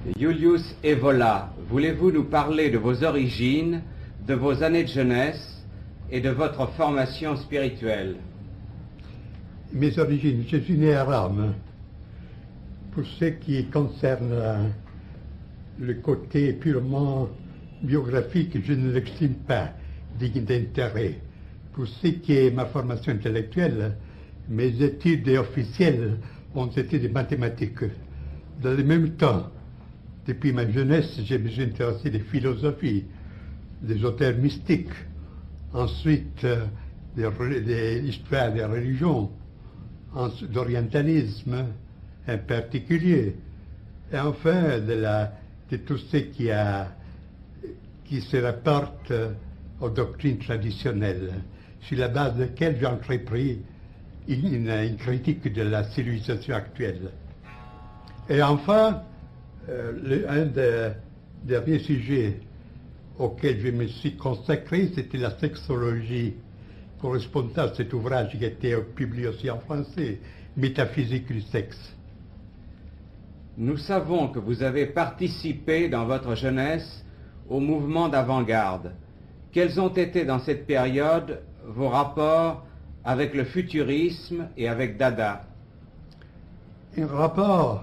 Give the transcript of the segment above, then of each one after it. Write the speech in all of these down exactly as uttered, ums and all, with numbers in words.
Julius Evola, voulez-vous nous parler de vos origines, de vos années de jeunesse et de votre formation spirituelle? Mes origines, je suis né à Rome. Pour ce qui concerne le côté purement biographique, je ne l'estime pas digne d'intérêt. Pour ce qui est ma formation intellectuelle, mes études officielles ont été des mathématiques. Dans le même temps, depuis ma jeunesse, je me suis intéressé des philosophies, des auteurs mystiques, ensuite de l'histoire des religions, d'orientalisme en particulier, et enfin de, la, de tout ce qui, a, qui se rapporte aux doctrines traditionnelles, sur la base de laquelle j'ai entrepris une, une critique de la civilisation actuelle. Et enfin, euh, le, un des derniers sujets auxquels je me suis consacré, c'était la sexologie, correspondant à cet ouvrage qui a été publié aussi en français, Métaphysique du sexe. Nous savons que vous avez participé dans votre jeunesse au mouvement d'avant-garde. Quels ont été dans cette période vos rapports avec le futurisme et avec Dada? Un rapport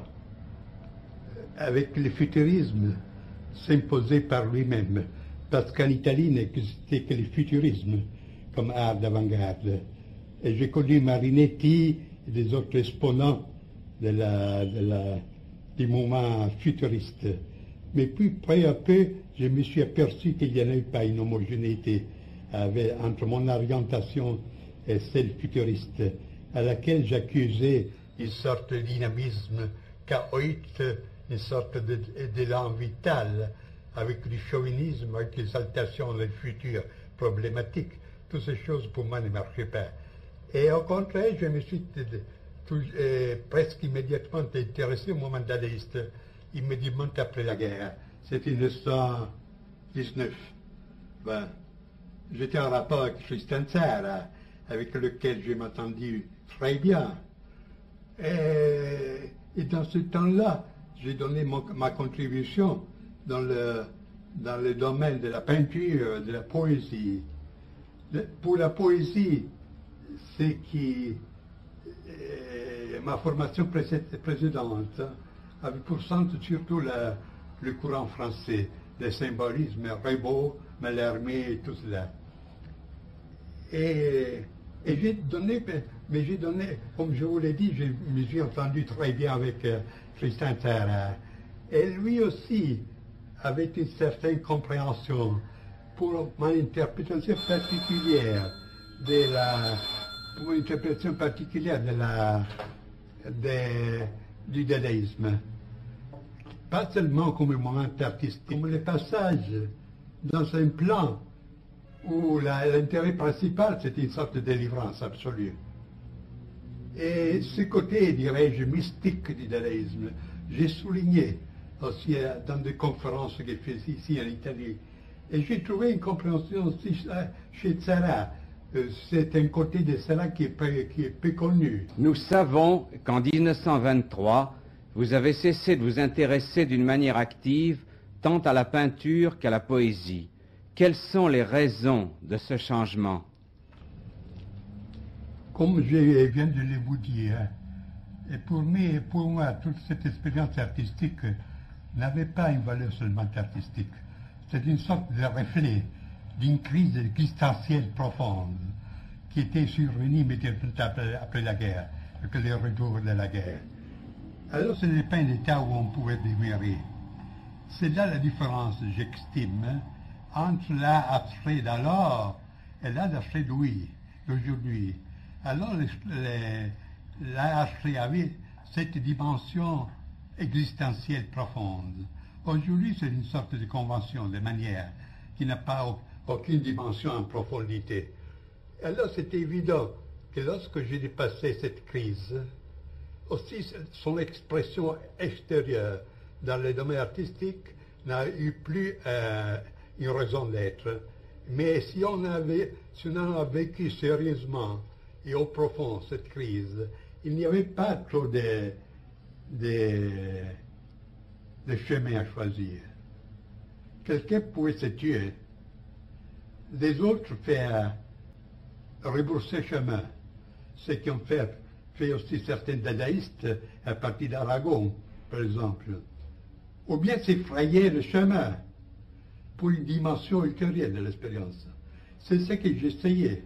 avec le futurisme s'imposait par lui-même, parce qu'en Italie n'existait que le futurisme comme art d'avant-garde. Et j'ai connu Marinetti et des autres exponents de la, de la, du mouvement futuriste. Mais puis, peu à peu, je me suis aperçu qu'il n'y en avait pas une homogénéité avec, entre mon orientation et celle futuriste, à laquelle j'accusais une sorte de dynamisme chaotique, une sorte d'élan vital, avec du chauvinisme, avec l'exaltation du futur problématique. Toutes ces choses, pour moi, ne marchaient pas. Et au contraire, je me suis tout, euh, presque immédiatement intéressé au mouvement dadaïste, immédiatement après la guerre. C'était mille neuf cent dix-neuf. Ben, j'étais en rapport avec Tristan Tzara, avec lequel je m'entendis très bien. Et, et dans ce temps-là, j'ai donné mon, ma contribution dans le, dans le domaine de la peinture, de la poésie. Pour la poésie, c'est qui euh, ma formation précédente avait pour centre surtout la, le courant français, le symbolisme, Ribot, Mallarmé et tout cela. Et, et j'ai donné, mais j'ai donné, comme je vous l'ai dit, je me suis entendu très bien avec euh, Tristan Tzara. Et lui aussi avait une certaine compréhension pour mon interprétation particulière de la, pour une interprétation particulière de la, de, du dadaïsme. Pas seulement comme un moment artistique, comme le passage dans un plan où l'intérêt principal, c'était une sorte de délivrance absolue. Et ce côté, dirais-je, mystique du dadaïsme, j'ai souligné aussi dans des conférences que j'ai faites ici en Italie. Et j'ai trouvé une compréhension aussi chez Tzara. C'est un côté de Tzara qui est peu, qui est peu connu. Nous savons qu'en mille neuf cent vingt-trois, vous avez cessé de vous intéresser d'une manière active tant à la peinture qu'à la poésie. Quelles sont les raisons de ce changement? Comme je viens de le vous dire, et pour, moi, pour moi, toute cette expérience artistique n'avait pas une valeur seulement artistique. C'est une sorte de reflet d'une crise existentielle profonde qui était survenue immédiatement après, après la guerre, avec le retour de la guerre. Alors ce n'est pas un état où on pouvait demeurer. C'est là la différence, j'estime, entre l'art abstrait d'alors et l'art abstrait d'aujourd'hui. Alors l'art abstrait avait cette dimension existentielle profonde. Aujourd'hui, c'est une sorte de convention, de manière, qui n'a pas aucune dimension en profondité. Alors, c'est évident que lorsque j'ai dépassé cette crise, aussi son expression extérieure dans le domaine artistique n'a eu plus euh, une raison d'être. Mais si on avait, si on a vécu sérieusement et au profond cette crise, il n'y avait pas trop de, de le chemin à choisir. Quelqu'un pouvait se tuer, les autres faire rebrousser chemin, ce qui ont fait, fait aussi certains dadaïstes à partir d'Aragon, par exemple, ou bien s'effrayer le chemin pour une dimension ultérieure de l'expérience. C'est ce que j'essayais.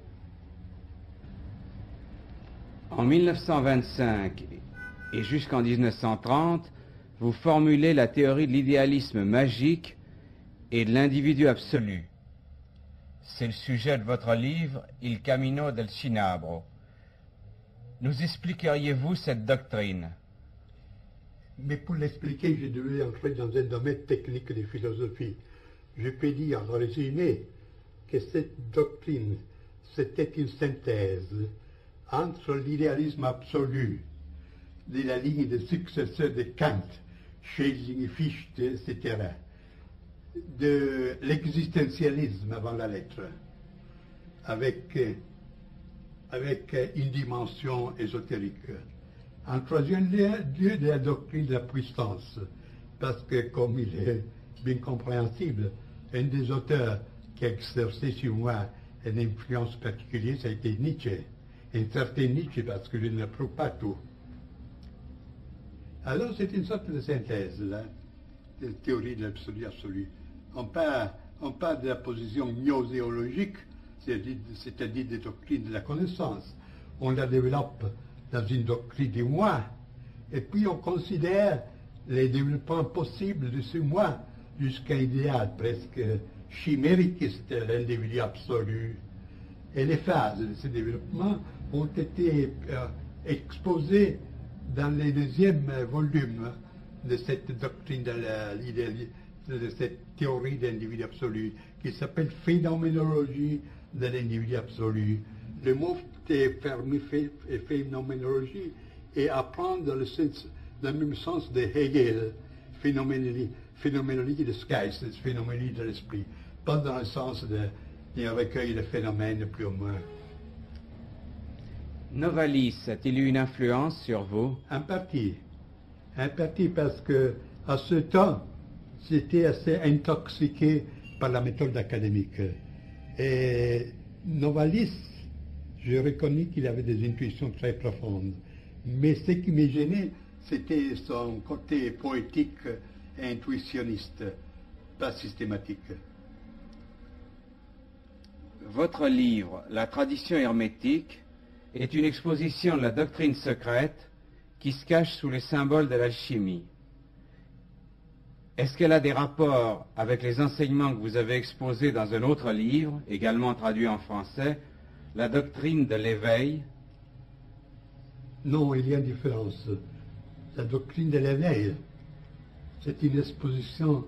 En mille neuf cent vingt-cinq et jusqu'en mille neuf cent trente, vous formulez la théorie de l'idéalisme magique et de l'individu absolu. C'est le sujet de votre livre « Il Camino del Cinabro ». Nous expliqueriez-vous cette doctrine? Mais pour l'expliquer, je devais entrer dans un domaine technique de philosophie. Je peux dire en résumé que cette doctrine, c'était une synthèse entre l'idéalisme absolu de la ligne des successeurs de Kant, Schelling, Fichte, et cetera, de l'existentialisme avant la lettre, avec, avec une dimension ésotérique. En troisième lieu, de la doctrine de la puissance, parce que, comme il est bien compréhensible, un des auteurs qui a exercé sur moi une influence particulière, ça a été Nietzsche. Un certain Nietzsche, parce que je ne l'approuve pas tout. Alors, c'est une sorte de synthèse, là, de théorie de l'absolu absolu. On parle, on parle de la position gnoséologique, c'est-à-dire des doctrines de la connaissance. On la développe dans une doctrine du moi, et puis on considère les développements possibles de ce moi jusqu'à un idéal presque chimérique, c'est l'individu absolu. Et les phases de ce développement ont été euh, exposées dans les deuxièmes volumes de cette doctrine de, la, de cette théorie d'individu absolu, qui s'appelle phénoménologie de l'individu absolu. Le mot est fermé phénoménologie et apprendre dans le, sens, dans le même sens de Hegel, phénoménologie, phénoménologie de Geist, phénoménologie de l'esprit, pas dans le sens de d'un recueil de phénomènes plus ou moins. Novalis a-t-il eu une influence sur vous? En partie. En partie parce que, à ce temps, j'étais assez intoxiqué par la méthode académique. Et Novalis, je reconnais qu'il avait des intuitions très profondes. Mais ce qui me gênait, c'était son côté poétique et intuitionniste, pas systématique. Votre livre, La tradition hermétique, est une exposition de la doctrine secrète qui se cache sous les symboles de l'alchimie. Est-ce qu'elle a des rapports avec les enseignements que vous avez exposés dans un autre livre, également traduit en français, La doctrine de l'éveil? Non, il y a une différence. La doctrine de l'éveil, c'est une exposition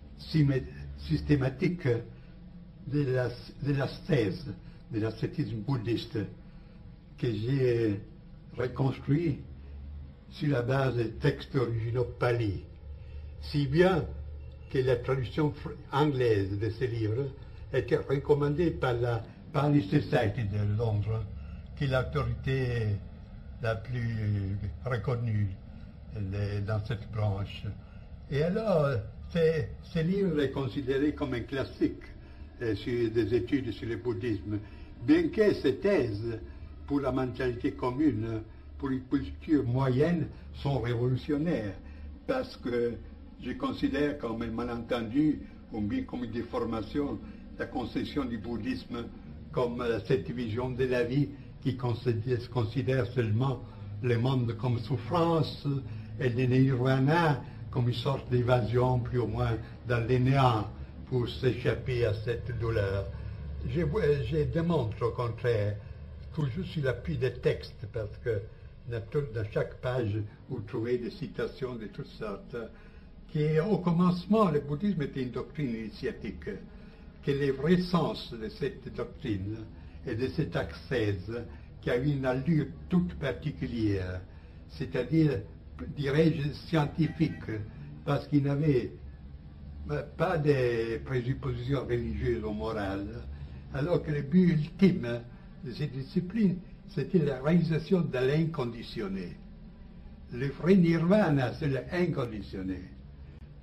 systématique de la, de l'ascèse, de l'ascétisme bouddhiste, que j'ai reconstruit sur la base des textes originaux pali, si bien que la traduction anglaise de ces livres était recommandée par la Pali Society de Londres, qui est l'autorité la plus reconnue dans cette branche. Et alors, ce livre est considéré comme un classique sur des études sur le bouddhisme, bien que ces thèses pour la mentalité commune, pour une culture moyenne, sont révolutionnaires, parce que je considère comme un malentendu, ou bien comme une déformation, la conception du bouddhisme comme cette vision de la vie qui considère seulement le monde comme souffrance et le nirvana comme une sorte d'évasion plus ou moins dans le néant pour s'échapper à cette douleur. Je, je démontre au contraire, toujours sur l'appui des textes, parce que dans chaque page, vous trouvez des citations de toutes sortes, qu'au commencement, le bouddhisme était une doctrine initiatique, que le vrai sens de cette doctrine et de cette ascèse, qui avait une allure toute particulière, c'est-à-dire, dirais-je, scientifique, parce qu'il n'avait pas de présuppositions religieuses ou morales, alors que le but ultime de cette discipline, c'était la réalisation de l'inconditionné. Le vrai nirvana, c'est l'inconditionné.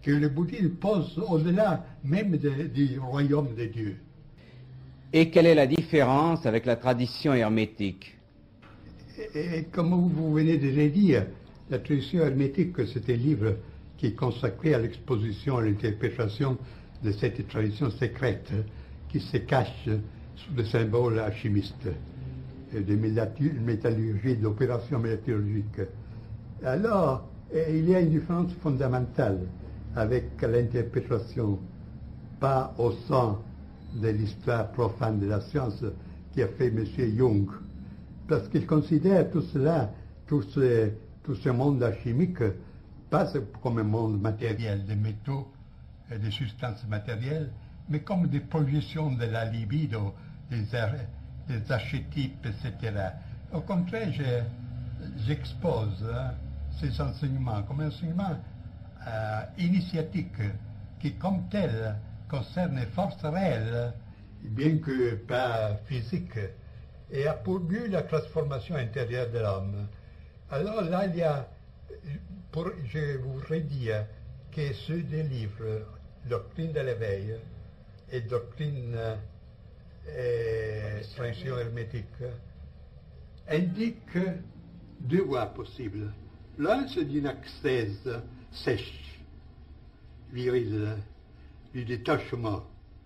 que le bouddhisme pose au-delà même de, du royaume de Dieu. Et quelle est la différence avec la tradition hermétique? Et, et comme vous venez de le dire, la tradition hermétique, c'est un livre qui est consacré à l'exposition, à l'interprétation de cette tradition secrète qui se cache sous des symboles alchimistes, de métallurgie, d'opérations métallurgiques. Alors, il y a une différence fondamentale avec l'interprétation, pas au sein de l'histoire profane de la science qui a fait M. Jung, parce qu'il considère tout cela, tout ce, tout ce monde alchimique, pas comme un monde matériel, des métaux et des substances matérielles, mais comme des projections de la libido, des, des archétypes, et cetera. Au contraire, j'expose hein, ces enseignements comme un enseignement euh, initiatique qui, comme tel, concerne les forces réelles, bien que pas physiques, et a pour but la transformation intérieure de l'homme. Alors là, il y a, pour, je voudrais dire que ceux des livres, Doctrine de l'éveil et Doctrine et tradition hermétique, indiquent deux voies possibles. L'un, c'est d'une ascèse sèche, virile, du détachement.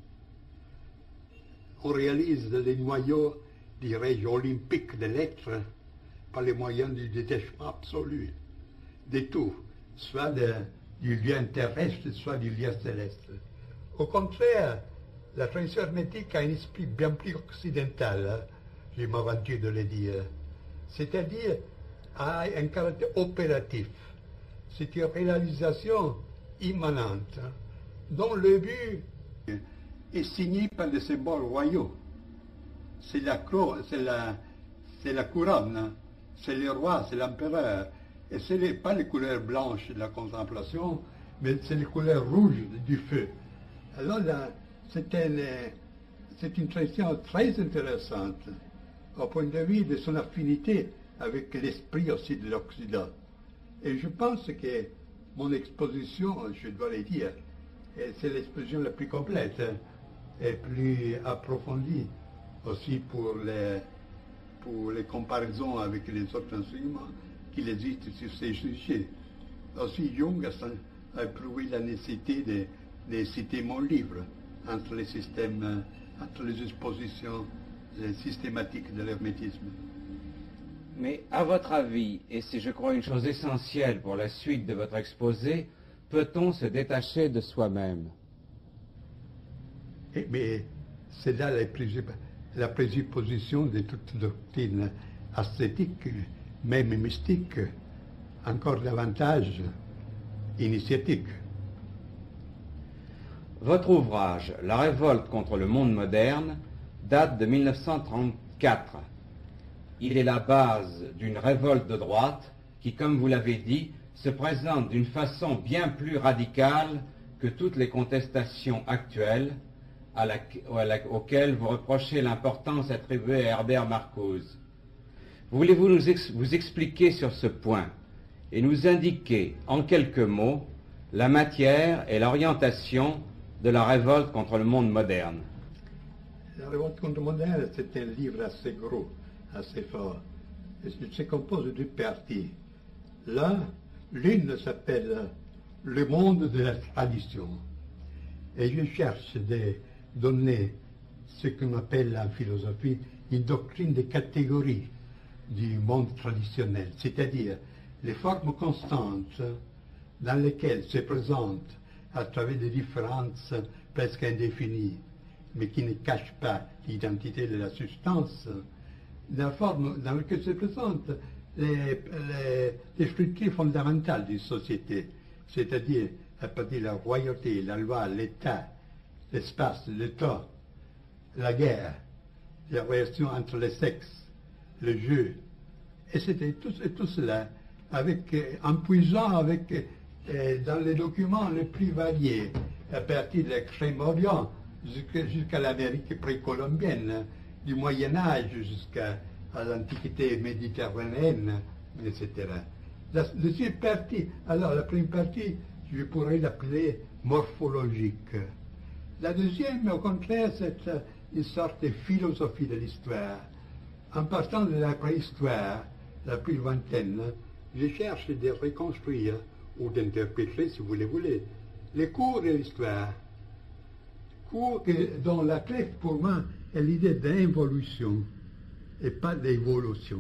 On réalise les noyaux, dirais-je, olympiques de l'être par les moyens du détachement absolu de tout, soit de, du lien terrestre, soit du lien céleste. Au contraire, la tradition hermétique a un esprit bien plus occidental, hein, je m'aventure de le dire, c'est-à-dire a un caractère opératif. C'est une réalisation immanente, hein, dont le but est signé par des symboles royaux. C'est la, c'est la, c'est la couronne, c'est le roi, c'est l'empereur. Et ce n'est pas les couleurs blanches de la contemplation, mais c'est les couleurs rouges du feu. Alors là, c'est une, c'est une tradition très intéressante au point de vue de son affinité avec l'esprit aussi de l'Occident. Et je pense que mon exposition, je dois le dire, c'est l'exposition la plus complète et plus approfondie aussi pour les, pour les comparaisons avec les autres enseignements qu'il existe sur ces sujets. Aussi, Jung a éprouvé la nécessité de, de citer mon livre entre les systèmes, entre les expositions systématiques de l'hermétisme. Mais à votre avis, et c'est je crois une chose essentielle pour la suite de votre exposé, peut-on se détacher de soi-même? Eh bien, c'est là la, la présupposition de toute doctrine ascétique, même mystique, encore davantage initiatique. Votre ouvrage, La révolte contre le monde moderne, date de mille neuf cent trente-quatre. Il est la base d'une révolte de droite qui, comme vous l'avez dit, se présente d'une façon bien plus radicale que toutes les contestations actuelles à la, à la, auxquelles vous reprochez l'importance attribuée à Herbert Marcuse. Voulez-vous nous ex, vous expliquer sur ce point et nous indiquer en quelques mots la matière et l'orientation de la révolte contre le monde moderne? La révolte contre le monde moderne, c'est un livre assez gros, assez fort. Il se compose de deux parties. Là, l'une s'appelle Le monde de la tradition. Et je cherche de donner ce qu'on appelle en philosophie une doctrine de catégories du monde traditionnel, c'est-à-dire les formes constantes dans lesquelles se présentent à travers des différences presque indéfinies, mais qui ne cachent pas l'identité de la substance, la forme dans laquelle se présentent les, les, les structures fondamentales d'une société, c'est-à-dire à partir de la royauté, la loi, l'État, l'espace, le temps, la guerre, la relation entre les sexes, le jeu, et c'était tout, tout cela, avec, en puisant avec, euh, dans les documents les plus variés, à partir de l'Extrême-Orient jusqu'à, jusqu'à l'Amérique précolombienne, du Moyen-Âge jusqu'à l'Antiquité méditerranéenne, et cetera. La deuxième partie, alors la première partie je pourrais l'appeler morphologique. La deuxième, au contraire, c'est une sorte de philosophie de l'histoire. En partant de la préhistoire, la plus lointaine, je cherche de reconstruire, ou d'interpréter, si vous le voulez, les cours de l'histoire. Cours que, dont la clé, pour moi, est l'idée d'involution, et pas d'évolution.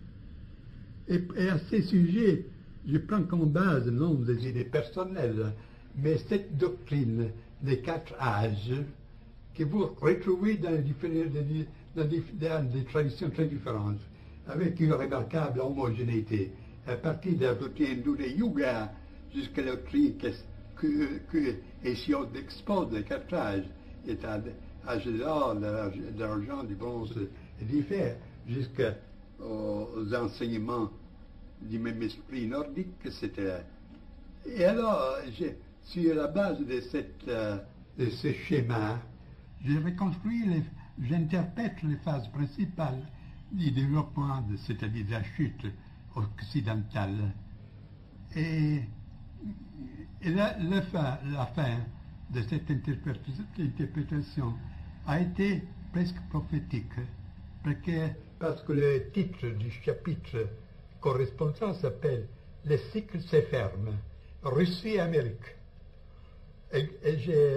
Et, et à ces sujets, je prends comme base non des idées personnelles, mais cette doctrine des quatre âges que vous retrouvez dans, dans, dans des traditions très différentes, avec une remarquable homogénéité, à partir de la doctrine hindoue de Yuga jusqu'à la doctrine que, que, que Hésiode expose des quatre âges, et à l'âge de l'or, de l'argent, du bronze, et du fer, jusqu'aux enseignements du même esprit nordique, et cetera. Et alors, je, sur la base de, cette, euh, de ce schéma, je reconstruis, les, j'interprète les phases principales du développement, c'est-à-dire de la chute occidentale. Et, et la, la, fin, la fin de cette interprétation a été presque prophétique, parce que, parce que le titre du chapitre correspondant s'appelle « Les cycles se ferment, Russie et Amérique ». Et, et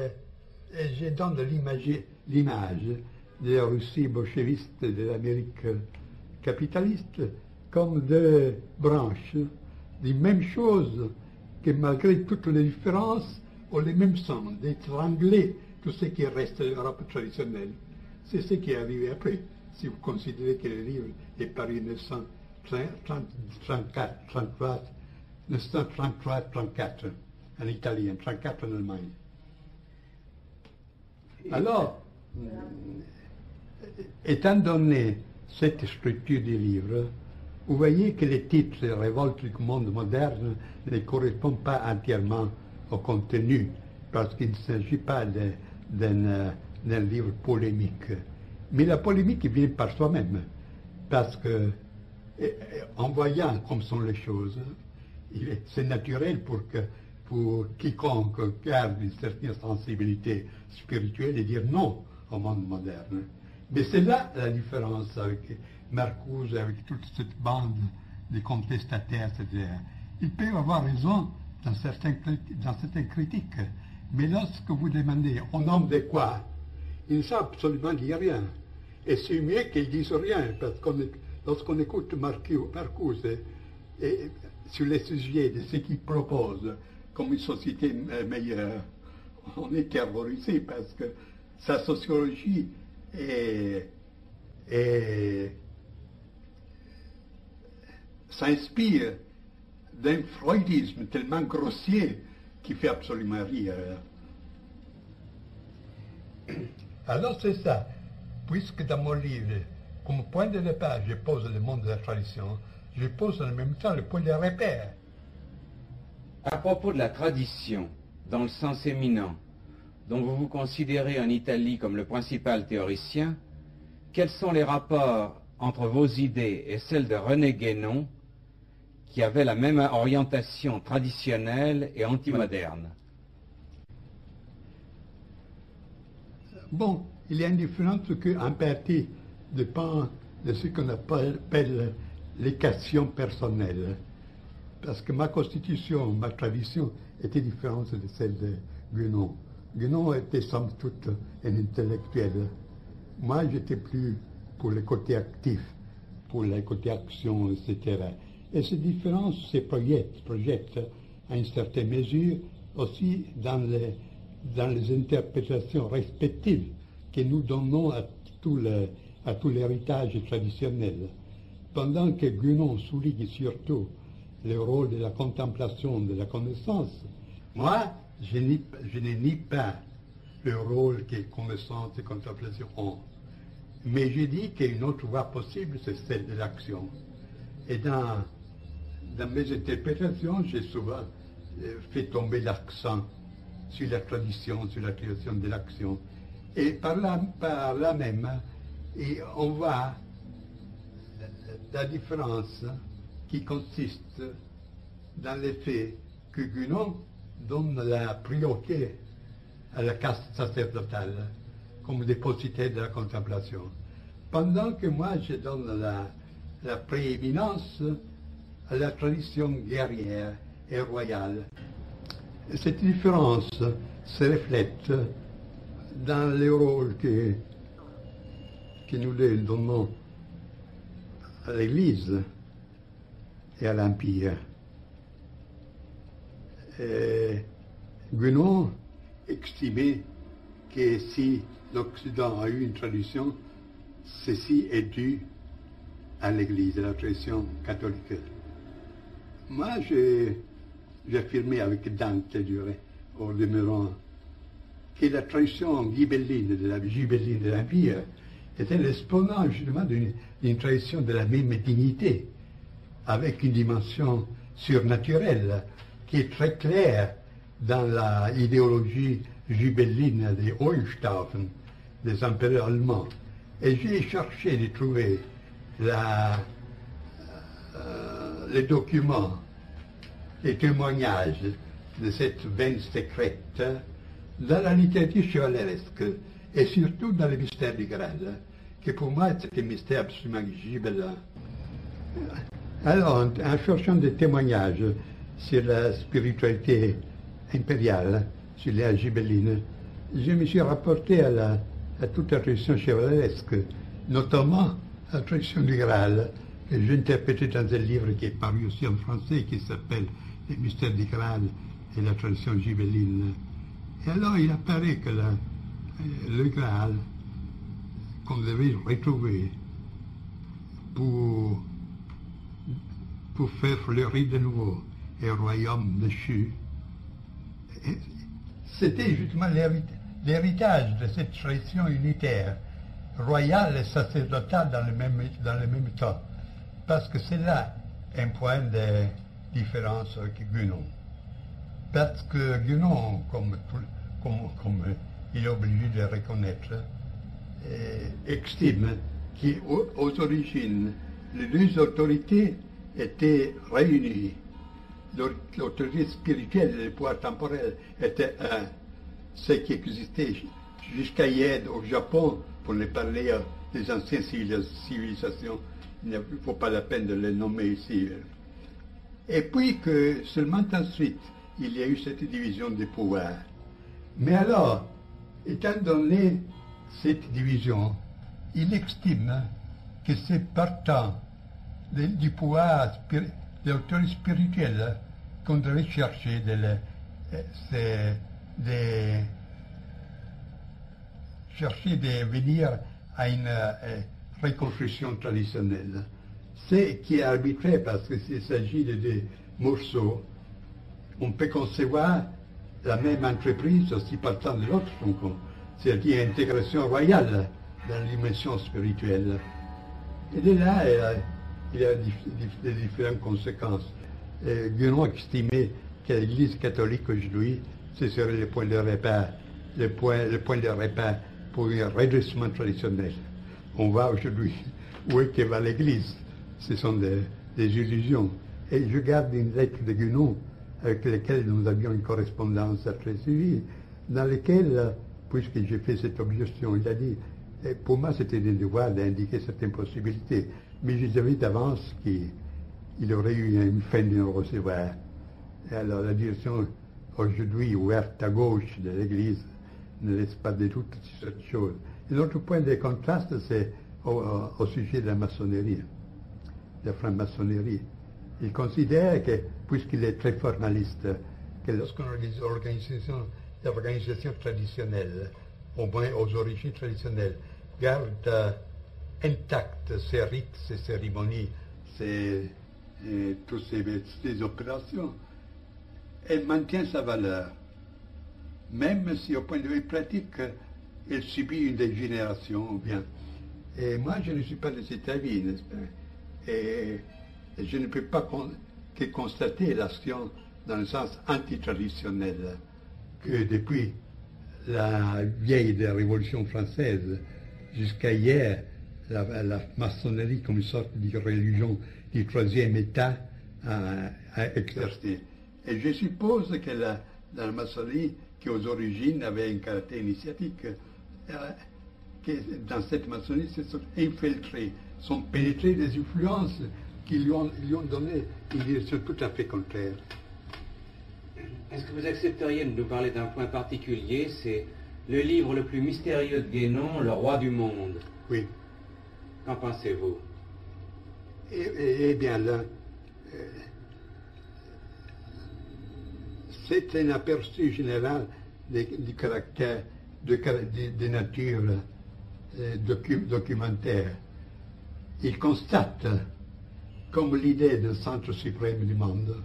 je donne l'image de la Russie bolchéviste et de l'Amérique capitaliste comme deux branches des mêmes choses que, malgré toutes les différences, ont le même sens, d'étrangler tout ce qui reste de l'Europe traditionnelle. C'est ce qui est arrivé après, si vous considérez que le livre est paru en mille neuf cent trente-quatre, trente-trois, mille neuf cent trente-trois trente-quatre en Italie, en trente-quatre en Allemagne. Alors, étant donné cette structure du livre, vous voyez que les titres « Révolte du monde moderne » ne correspondent pas entièrement au contenu, parce qu'il ne s'agit pas d'un livre polémique. Mais la polémique vient par soi-même, parce que, en voyant comme sont les choses, c'est naturel pour, que, pour quiconque garde une certaine sensibilité spirituelle de dire non au monde moderne. Mais c'est là la différence avec Marcuse, avec toute cette bande de contestataires, et cetera. Ils peuvent avoir raison dans certaines, dans certaines critiques, mais lorsque vous demandez au nom de quoi, ils ne savent absolument dire rien. Et c'est mieux qu'ils disent rien, parce que lorsqu'on écoute Marcuse et, et, sur les sujets de ce qu'il propose comme une société meilleure, on est terrorisé parce que sa sociologie est, est, s'inspire d'un freudisme tellement grossier qui fait absolument rire. Alors c'est ça, puisque dans mon livre, comme point de départ, je pose le monde de la tradition, je pose en même temps le point de repère. À propos de la tradition, dans le sens éminent, dont vous vous considérez en Italie comme le principal théoricien, quels sont les rapports entre vos idées et celles de René Guénon, qui avait la même orientation traditionnelle et antimoderne? Bon, il y a une différence qu'en partie dépend de ce qu'on appelle l'équation personnelle. Parce que ma constitution, ma tradition était différente de celle de Guénon. Guénon était somme toute un intellectuel. Moi, j'étais plus pour le côté actif, pour le côté action, et cetera. Et ces différences se projettent, projettent à une certaine mesure aussi dans les, dans les interprétations respectives que nous donnons à tout le, à tout l'héritage traditionnel. Pendant que Guénon souligne surtout le rôle de la contemplation, de la connaissance, moi, je, nie, je ne nie pas le rôle que connaissance et contemplation ont. Mais je dis qu'une autre voie possible, c'est celle de l'action. Et dans, dans mes interprétations, j'ai souvent euh, fait tomber l'accent sur la tradition, sur la création de l'action. Et par là, par là même, et on voit la différence qui consiste dans le fait que Guénon donne la priorité à la caste sacerdotale comme dépositaire de la contemplation, pendant que moi je donne la, la prééminence à la tradition guerrière et royale. Et cette différence se reflète dans le rôle que, que nous donnons à l'Église et à l'Empire. Guénon estimait que si l'Occident a eu une tradition, ceci est dû à l'Église, à la tradition catholique. Moi, j'affirmais avec Dante, je dirais, au demeurant, que la tradition ghibelline de la gibelline de l'Empire était l'exponent justement d'une tradition de la même dignité, avec une dimension surnaturelle qui est très claire dans l'idéologie gibelline des Hohenstaufen, des empereurs allemands. Et j'ai cherché de trouver la, euh, les documents, les témoignages de cette veine secrète dans la littérature chevaleresque et surtout dans le mystère du Graal, qui pour moi c'est un mystère absolument gibelin. Alors, en, en cherchant des témoignages sur la spiritualité impériale, sur la gibelline, je me suis rapporté à, la, à toute la tradition chevaleresque, notamment à la tradition du Graal, que j'ai interprété dans un livre qui est paru aussi en français, qui s'appelle Les mystères du Graal et la tradition gibelline. Et alors il apparaît que la, le Graal, qu'on devait retrouver pour, pour faire fleurir de nouveau un royaume déchu, c'était justement l'héritage de cette tradition unitaire, royale et sacerdotale dans le même, dans le même temps. Parce que c'est là un point de différence avec Guénon. Parce que Guénon, comme, comme, comme il est obligé de reconnaître, euh, estime qu'aux origines, les deux autorités étaient réunies. L'autorité spirituelle et le pouvoir temporel étaient un. Ce qui existait jusqu'à hier au Japon, pour ne parler des anciennes civilisations, il ne vaut pas la peine de les nommer ici. Et puis que seulement ensuite, il y a eu cette division des pouvoirs. Mais alors, étant donné cette division, il estime que c'est partant de, du pouvoir de l'autorité spirituelle qu'on devait chercher de, le, de, chercher de venir à une euh, reconstruction traditionnelle. C'est qui est arbitraire parce qu'il s'agit de des morceaux. On peut concevoir la même entreprise aussi partant de l'autre, c'est-à-dire intégration royale dans la dimension spirituelle. Et de là, il y a des différentes conséquences. Guénon estimait que l'Église catholique aujourd'hui, ce serait le point de repère, le point, le point de repère pour un redressement traditionnel. On voit aujourd'hui où est que va l'Église. Ce sont des, des illusions. Et je garde une lettre de Guénon avec laquelle nous avions une correspondance très suivie, dans laquelle, puisque j'ai fait cette objection, il a dit, pour moi c'était un devoir d'indiquer certaines possibilités, mais je savais d'avance qu'il aurait eu une fin de nous recevoir. Et alors la direction aujourd'hui ouverte à gauche de l'Église ne laisse pas de doute sur cette chose. Et l'autre point de contraste, c'est au, au sujet de la maçonnerie, de la franc-maçonnerie. Il considère que, puisqu'il est très formaliste, que lorsqu'on organise l'organisation traditionnelle, au moins aux origines traditionnelles, garde euh, intactes ces rites, ces cérémonies, ces, et, toutes ces, ces opérations, elle maintient sa valeur, même si au point de vue pratique, elle subit une dégénération ou bien. Et moi, je ne suis pas de cet avis, n'est-ce pas? Et, et je ne peux pas con, que constater l'action dans le sens antitraditionnel, que depuis la vieille de la Révolution française jusqu'à hier, la, la maçonnerie comme une sorte de religion du troisième état a, a exercé. Et je suppose que la, dans la maçonnerie qui aux origines avait un caractère initiatique, euh, qui dans cette maçonnerie se sont infiltrés, sont pénétrés des influences qui lui ont, lui ont donné une direction tout à fait contraire. Est-ce que vous accepteriez de nous parler d'un point particulier? C'est le livre le plus mystérieux de Guénon, Le Roi du Monde. Oui. Qu'en pensez-vous? Eh, eh, eh bien là, euh, c'est un aperçu général des- du caractère, de, de, de nature euh, docu, documentaire. Il constate comme l'idée d'un centre suprême du monde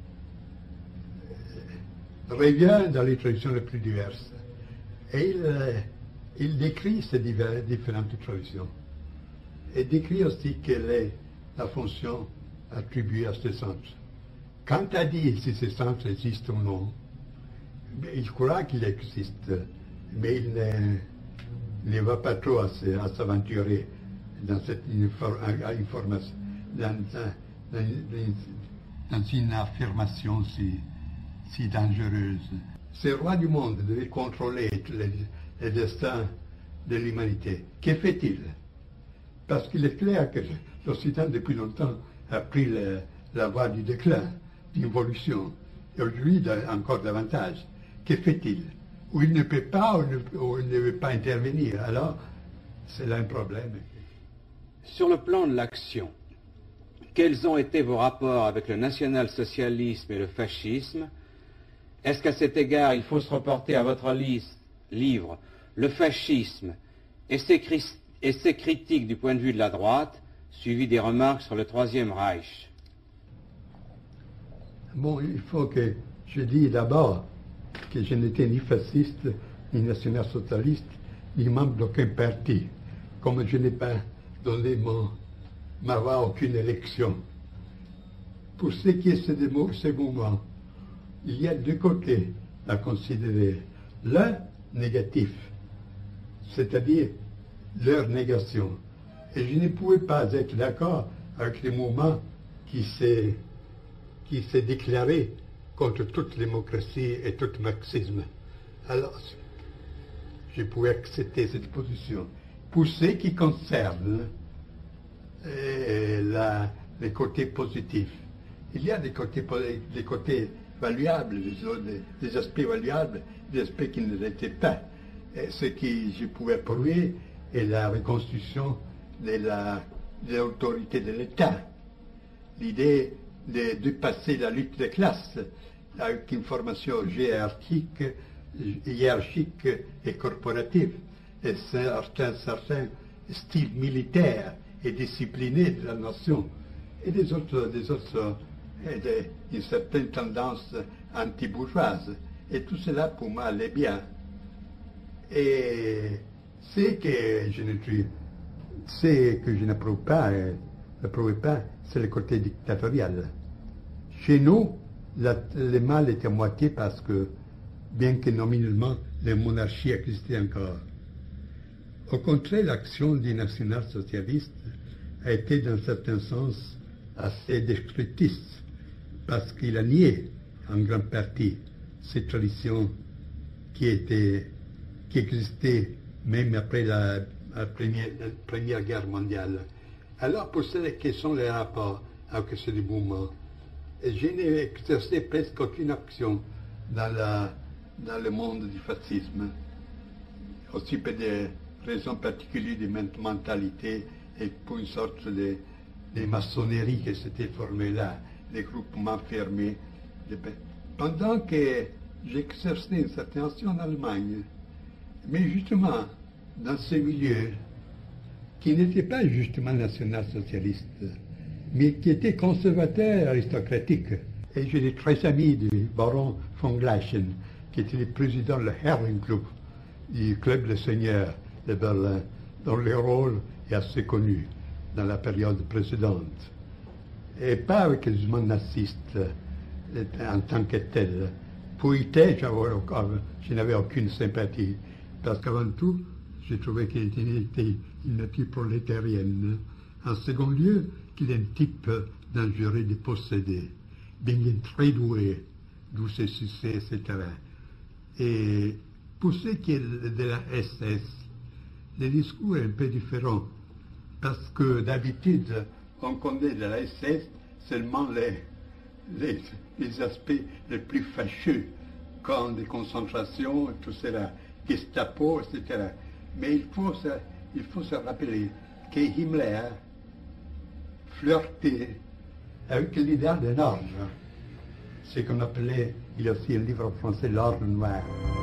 euh, revient dans les traditions les plus diverses. Et il, euh, il décrit ces divers, différentes traditions. Et décrit aussi quelle est la fonction attribuée à ce centre. Quant à dire si ce centre existe ou non, il croit qu'il existe, mais il ne, ne va pas trop à, se- à s'aventurer dans cette infor- information, dans, dans- dans- dans une affirmation si, si dangereuse. Ce roi du monde devait contrôler tous les, les destins de l'humanité. Que fait-il? Parce qu'il est clair que l'Occident, depuis longtemps, a pris le- la voie du déclin, d'évolution, et aujourd'hui da- encore davantage. Que fait-il? Ou il ne peut pas, ou, ne- ou il ne veut pas intervenir. Alors, c'est là un problème. Sur le plan de l'action, quels ont été vos rapports avec le national-socialisme et le fascisme? Est-ce qu'à cet égard, il faut se reporter à votre lis- livre « Le fascisme et ses, cris- et ses critiques du point de vue de la droite », suivi des remarques sur le Troisième Reich? Bon, il faut que je dise d'abord que je n'étais ni fasciste, ni national-socialiste, ni membre d'aucun parti, comme je n'ai pas donné mon, ma voix à aucune élection. Pour ce qui est de mo- ce mouvement, il y a deux côtés à considérer. L'un négatif, c'est-à-dire leur négation. Et je ne pouvais pas être d'accord avec le mouvement qui s'est qui s'est déclaré contre toute démocratie et tout marxisme. Alors, je pouvais accepter cette position. Pour ce qui concerne euh, la- les côtés positifs, il y a des côtés, po- des côtés valuables, des, autres- des aspects valuables, des aspects qui ne l'étaient pas. Et ce que je pouvais prouver est la reconstruction de la- de l'autorité de l'État. L'idée de, de passer la lutte des classes avec une formation hiérarchique, hiérarchique et corporative, et certains, certains styles militaires et disciplinés de la nation, et des autres, des autres et des- une certaine tendance anti-bourgeoise. Et tout cela pour moi allait bien. Et c'est que je ne suis, c'est que je n'approuve pas, euh, n'approuve pas, c'est le côté dictatorial. Chez nous, la- le mal était à moitié parce que, bien que nominalement, la monarchie existait encore. Au contraire, l'action du national-socialiste a été, dans un certain sens, assez destructrice, parce qu'il a nié, en grande partie, ces traditions qui étaient, qui existaient même après la, la première, la Première Guerre mondiale. Alors, pour ce quels sont les rapports avec ce mouvement, je n'ai exercé presque aucune action dans, la, dans le monde du fascisme, aussi pour des raisons particulières de men- mentalité et pour une sorte de, de maçonnerie qui s'était formée là, des groupements fermés. de- Pendant que j'exerçais une certaine action en Allemagne, mais justement dans ce milieu qui n'était pas justement national-socialiste, mais qui était conservateur aristocratique. Et j'étais très ami du baron von Gleichen, qui était le président du Herrenclub, du club des seigneurs de Berlin, dont le rôle est assez connu dans la période précédente. Et pas avec les mouvements nazistes en tant que tel. Pour I T, je n'avais aucune sympathie, parce qu'avant tout, j'ai trouvé qu'il était une nature prolétarienne. En second lieu, qu'il est un type dangereux de posséder, bien très doué, d'où ses succès, et cetera. Et pour ce qui est de la S S, le discours est un peu différent. Parce que d'habitude, on connaît de la S S seulement les, les, les aspects les plus fâcheux, camps de concentration, tout cela, Gestapo, et cetera. Mais il faut se, il faut se rappeler que Himmler flirtait avec l'idéal d'un ordre, ce qu'on appelait, il y a aussi un livre en français, l'ordre noir.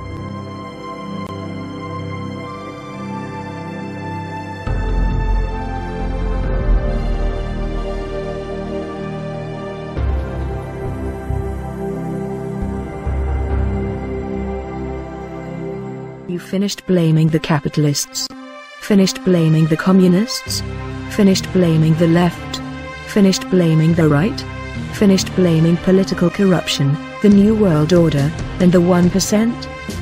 You finished blaming the capitalists? Finished blaming the communists? Finished blaming the left? Finished blaming the right? Finished blaming political corruption, the New World Order, and the one percent?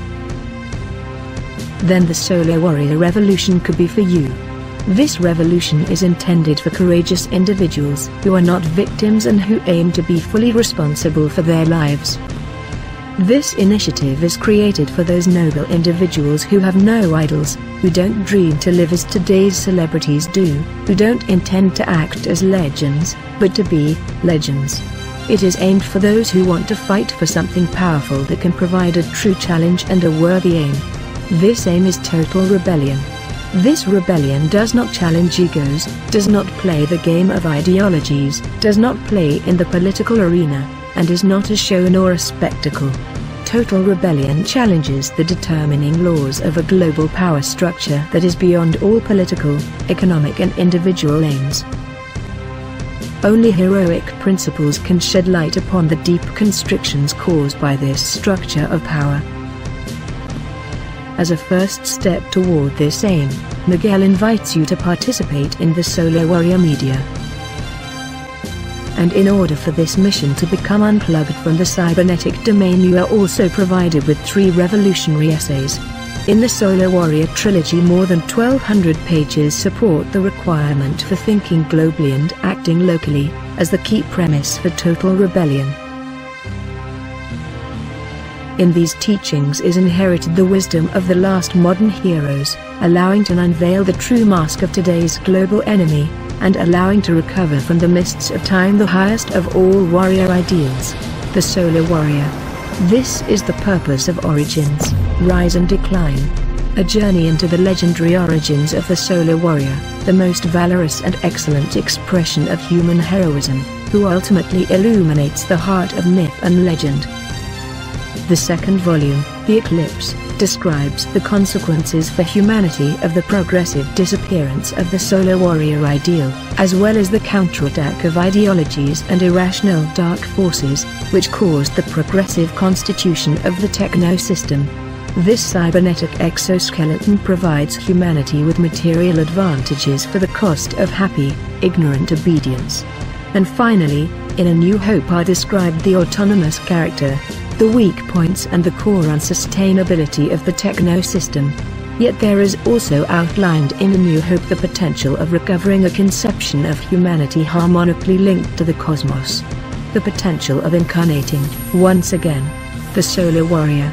Then the Solar Warrior Revolution could be for you. This revolution is intended for courageous individuals who are not victims and who aim to be fully responsible for their lives. This initiative is created for those noble individuals who have no idols, who don't dream to live as today's celebrities do, who don't intend to act as legends, but to be legends. It is aimed for those who want to fight for something powerful that can provide a true challenge and a worthy aim. This aim is total rebellion. This rebellion does not challenge egos, does not play the game of ideologies, does not play in the political arena, and is not a show nor a spectacle. Total rebellion challenges the determining laws of a global power structure that is beyond all political, economic and individual aims. Only heroic principles can shed light upon the deep constrictions caused by this structure of power. As a first step toward this aim, Miguel invites you to participate in the Solar Warrior Media. And in order for this mission to become unplugged from the cybernetic domain, you are also provided with three revolutionary essays. In the Solar Warrior trilogy, more than twelve hundred pages support the requirement for thinking globally and acting locally, as the key premise for total rebellion. In these teachings is inherited the wisdom of the last modern heroes, allowing to unveil the true mask of today's global enemy, and allowing to recover from the mists of time the highest of all warrior ideals, the Solar Warrior. This is the purpose of Origins, Rise and Decline. A journey into the legendary origins of the Solar Warrior, the most valorous and excellent expression of human heroism, who ultimately illuminates the heart of myth and legend. The second volume, The Eclipse, describes the consequences for humanity of the progressive disappearance of the Solar Warrior ideal, as well as the counterattack of ideologies and irrational dark forces, which caused the progressive constitution of the techno system. This cybernetic exoskeleton provides humanity with material advantages for the cost of happy, ignorant obedience. And finally, in A New Hope are described the autonomous character, the weak points and the core unsustainability of the techno system. Yet there is also outlined in A New Hope the potential of recovering a conception of humanity harmonically linked to the cosmos. The potential of incarnating, once again, the Solar Warrior.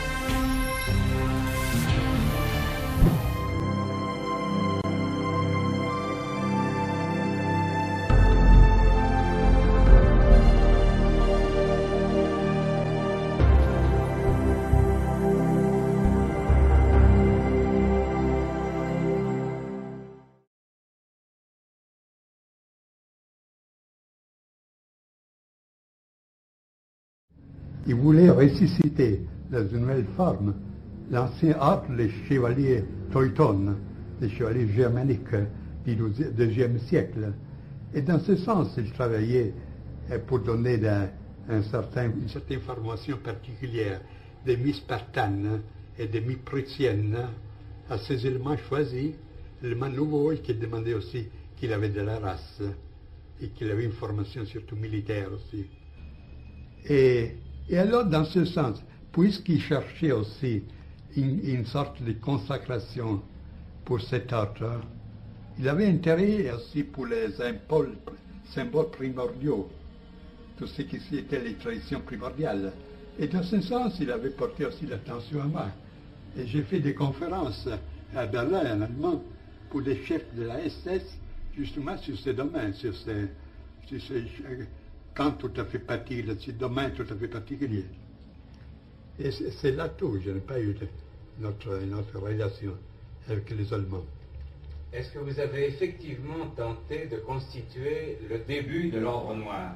Il voulait ressusciter dans une nouvelle forme l'ancien ordre des chevaliers Teutones, des chevaliers germaniques du deuxième siècle. Et dans ce sens, il travaillait pour donner un, un certain, une certaine formation particulière des mi-spartanes et des mi-prussiennes à ces éléments choisis, l'élément nouveau, et qui demandait aussi qu'il avait de la race et qu'il avait une formation surtout militaire aussi. Et Et alors, dans ce sens, puisqu'il cherchait aussi une, une sorte de consacration pour cet ordre, il avait intérêt aussi pour les symboles, symboles primordiaux, tout ce qui était les traditions primordiales, Et dans ce sens, il avait porté aussi l'attention à moi. Et j'ai fait des conférences à Berlin, en allemand, pour les chefs de la S S, justement sur ces domaines, sur ces, sur ces camps tout à fait particuliers, ces domaines tout à fait particuliers. Et c'est là tout, je n'ai pas eu de, notre, notre relation avec les Allemands. Est-ce que vous avez effectivement tenté de constituer le début de l'Ordre Noir?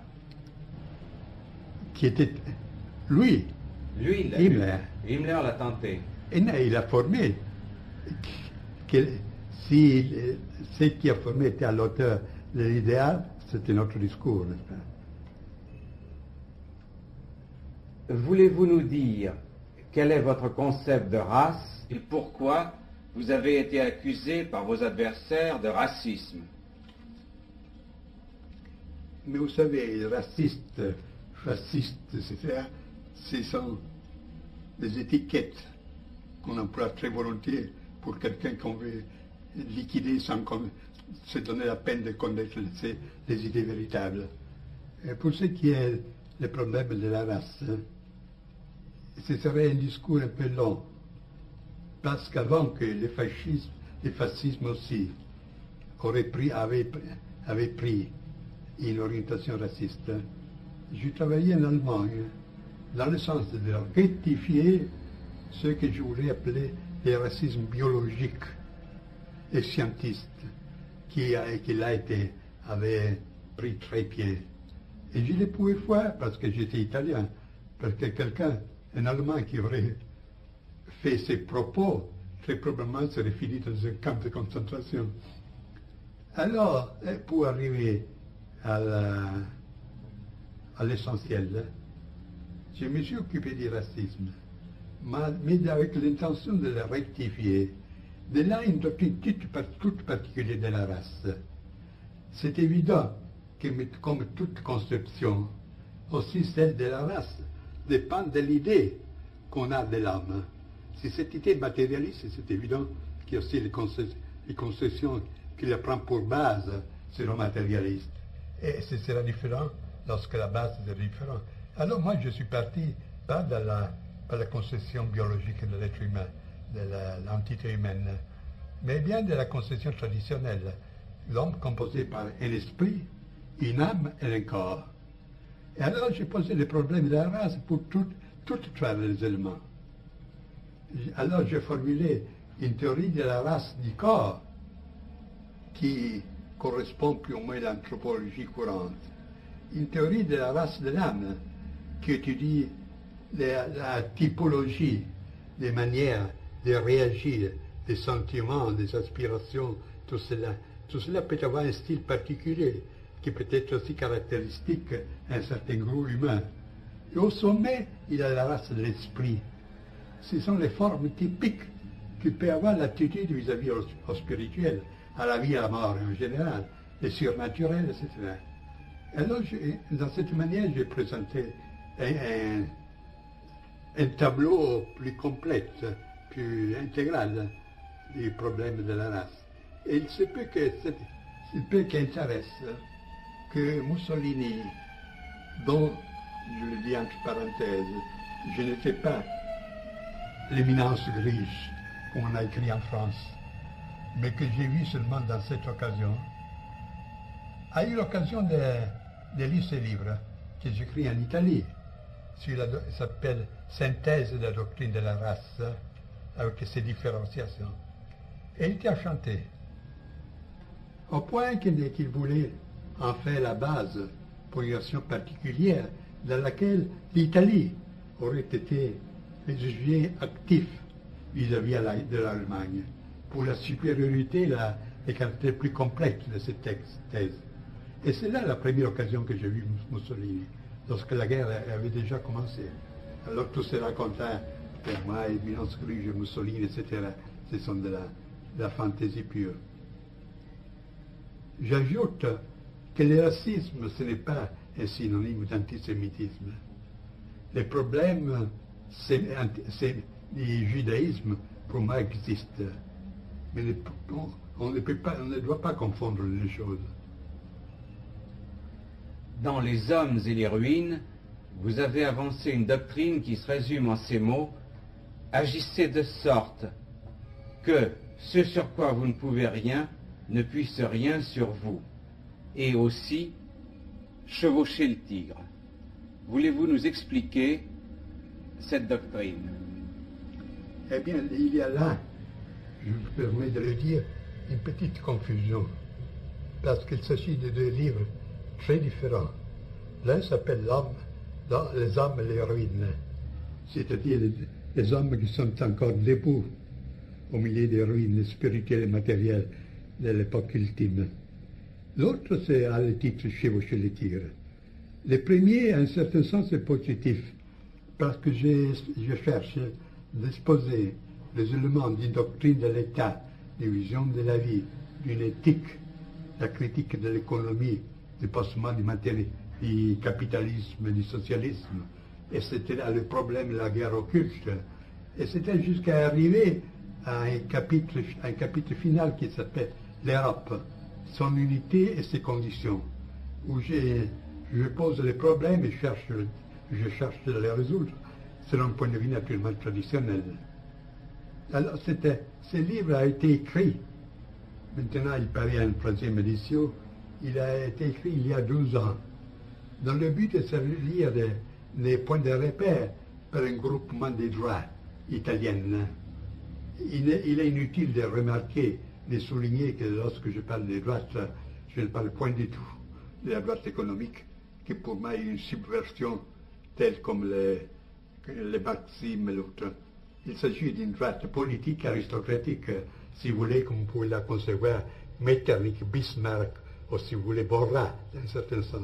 Qui était lui, Lui, il Himmler. Himmler l'a tenté. Et il a formé. Que, si ce qui a formé était à l'auteur de l'idéal, c'était notre discours, n'est-ce pas? Voulez-vous nous dire quel est votre concept de race et pourquoi vous avez été accusé par vos adversaires de racisme? Mais vous savez, raciste, fasciste, et cetera, ce sont des étiquettes qu'on emploie très volontiers pour quelqu'un qu'on veut liquider sans se donner la peine de connaître les, les idées véritables. Et pour ce qui est le problème de la race, ce serait un discours un peu long, parce qu'avant que le fascisme, le fascisme aussi aurait pris, avait, avait pris une orientation raciste, je travaillais en Allemagne dans le sens de rectifier ce que je voulais appeler le racisme biologique et scientiste qui, a, qui là été, avait pris très pied. Et je ne pouvais voir parce que j'étais italien, parce que quelqu'un, un Allemand qui aurait fait ses propos, très probablement serait fini dans un camp de concentration. Alors, pour arriver à l'essentiel, je me suis occupé du racisme, mais avec l'intention de le rectifier. De là, une doctrine toute, toute particulière de la race. C'est évident que, comme toute conception, aussi celle de la race dépend de l'idée qu'on a de l'âme. Si cette idée matérialiste, c'est évident qu'il y a aussi les, concessions, les concessions qu'il prend pour base seront matérialistes. Et ce sera différent lorsque la base est différente. Alors moi, je suis parti pas de la, par la concession biologique de l'être humain, de l'entité humaine, mais bien de la concession traditionnelle. L'homme composé par un esprit, une âme et un corps. Et alors j'ai posé le problème de la race pour toutes les éléments. Alors j'ai formulé une théorie de la race du corps qui correspond plus ou moins à l'anthropologie courante. Une théorie de la race de l'âme qui étudie la, la typologie des manières de réagir, des sentiments, des aspirations, tout cela. Tout cela peut avoir un style particulier qui peut être aussi caractéristique d'un certain groupe humain. Et au sommet, il y a la race de l'esprit. Ce sont les formes typiques qui peut avoir l'attitude vis-à-vis au, au spirituel, à la vie et à la mort en général, les surnaturels, et cetera. Alors, je, dans cette manière, j'ai présenté un, un, un tableau plus complet, plus intégral du problème de la race. Et il se peut que, il peut qu'intéresse que Mussolini, dont, je le dis entre parenthèses, je n'étais pas l'éminence riche, comme on a écrit en France, mais que j'ai vu seulement dans cette occasion, a eu l'occasion de, de lire ce livre que j'écris en Italie, sur la, il s'appelle Synthèse de la doctrine de la race, avec ses différenciations. Et il était enchanté, au point qu'il qu'il voulait en faire la base pour une action particulière dans laquelle l'Italie aurait été jugée active vis-à-vis de l'Allemagne, pour la supériorité, la, les caractères plus complexes de cette thèse. Et c'est là la première occasion que j'ai vu Mussolini, lorsque la guerre avait déjà commencé. Alors tout se raconta, pour moi, éminence riche, Mussolini, et cetera, ce sont de la, de la fantaisie pure. J'ajoute que le racisme, ce n'est pas un synonyme d'antisémitisme. Le problème du judaïsme, pour moi, existe. Mais on, on, ne peut pas, on ne doit pas confondre les choses. Dans Les Hommes et les Ruines, vous avez avancé une doctrine qui se résume en ces mots: agissez de sorte que ce sur quoi vous ne pouvez rien ne puisse rien sur vous, et aussi chevaucher le tigre. Voulez-vous nous expliquer cette doctrine? Eh bien, il y a là, je me permets de le dire, une petite confusion, parce qu'il s'agit de deux livres très différents. L'un s'appelle l'homme, dans les hommes et les ruines, c'est-à-dire les, les hommes qui sont encore debout au milieu des ruines spirituelles et matérielles de l'époque ultime. L'autre, c'est à le titre Chevaucher les tigres. Le premier, en un certain sens, est positif, parce que je, je cherche d'exposer les éléments d'une doctrine de l'État, d'une vision de la vie, d'une éthique, la critique de l'économie, du passement du matériel, du capitalisme, du socialisme. Et c'était là le problème de la guerre occulte. Et c'était jusqu'à arriver à un chapitre, un chapitre final qui s'appelle l'Europe, son unité et ses conditions, où je, je pose les problèmes et cherche, je cherche de les résoudre selon un point de vue naturellement traditionnel. Alors, c'était, ce livre a été écrit, maintenant il paraît en troisième édition, il a été écrit il y a douze ans, dans le but de servir des, des points de repère par un groupement des droits italiennes. Il est, il est inutile de remarquer, de souligner que lorsque je parle des droites, je ne parle point du tout de la droite économique, qui pour moi est une subversion telle comme les, les marxisme et l'autre. Il s'agit d'une droite politique aristocratique, si vous voulez, comme vous pouvez la concevoir, Metternich, Bismarck, ou si vous voulez, Borra, dans un certain sens.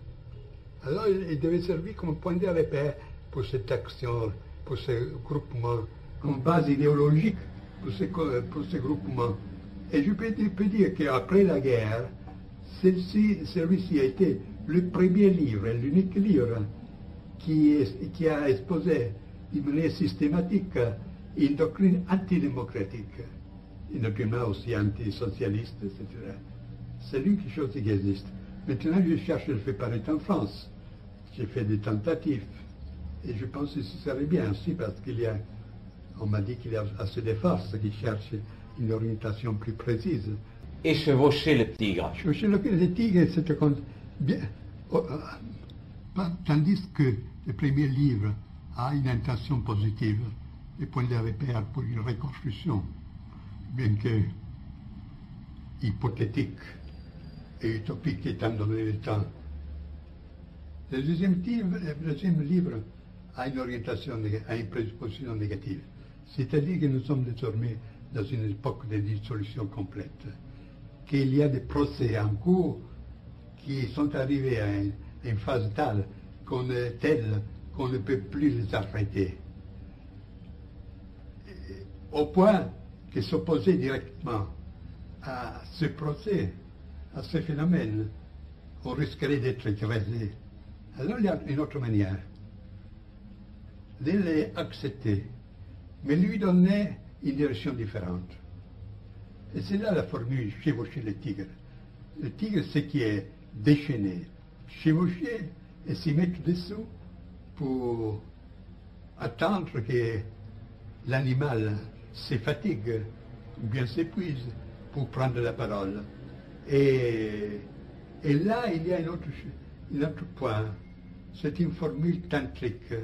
Alors il, il devait servir comme point de repère pour cette action, pour ce groupement, comme base idéologique pour ce, pour ce groupement. Et je peux, peux dire qu'après la guerre, celui-ci a été le premier livre, l'unique livre qui, est, qui a exposé d'une manière systématique une doctrine antidémocratique, une doctrine aussi antisocialiste, et cetera. C'est l'unique chose qui existe. Maintenant, je cherche à le faire paraître en France. J'ai fait des tentatives. Et je pense que ce serait bien aussi parce qu'il y a, on m'a dit qu'il y a assez de forces qui cherchent une orientation plus précise. Et chevaucher le tigre. Chevaucher le, le tigre, c'est bien. Oh, euh, tandis que le premier livre a une intention positive, et point de repère pour une reconstruction, bien que hypothétique et utopique étant donné le temps. Le deuxième livre, le deuxième livre a une orientation, a une prédisposition négative. C'est-à-dire que nous sommes désormais dans une époque de dissolution complète, qu'il y a des procès en cours qui sont arrivés à une, à une phase telle qu'on est telle qu'on ne peut plus les arrêter. Au point que s'opposer directement à ce procès, à ce phénomène, on risquerait d'être écrasé. Alors il y a une autre manière de les accepter, mais lui donner une direction différente. Et c'est là la formule chevaucher le tigre. Le tigre, c'est qui est déchaîné, chevaucher et s'y mettre dessous pour attendre que l'animal se fatigue ou bien s'épuise pour prendre la parole. Et, et là, il y a un autre, un autre point. C'est une formule tantrique.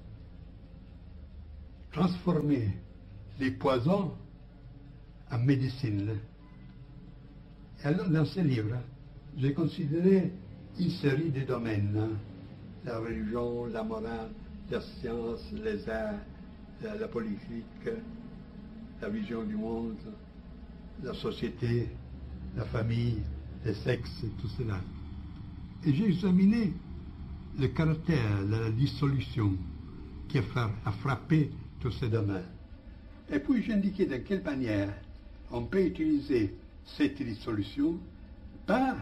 Transformer les poisons en médecine. Et alors, dans ce livre, j'ai considéré une série de domaines. La religion, la morale, la science, les arts, la, la politique, la vision du monde, la société, la famille, le sexe, et tout cela. Et j'ai examiné le caractère de la dissolution qui a frappé tous ces domaines. Et puis j'ai indiqué de quelle manière on peut utiliser cette dissolution, pas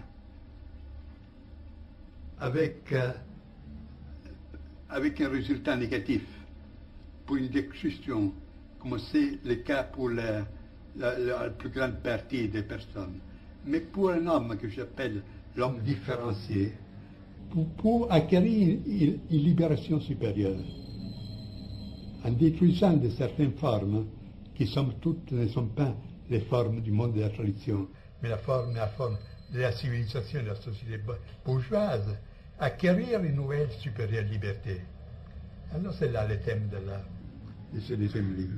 avec, euh, avec un résultat négatif pour une destruction, comme c'est le cas pour la, la, la plus grande partie des personnes, mais pour un homme que j'appelle l'homme différencié, pour, pour acquérir une, une libération supérieure, en détruisant de certaines formes qui somme toute ne sont pas les formes du monde de la tradition, mais la forme, la forme de la civilisation de la société bourgeoise, acquérir une nouvelle supérieure liberté. Alors c'est là le thème de, la, de ce deuxième livre.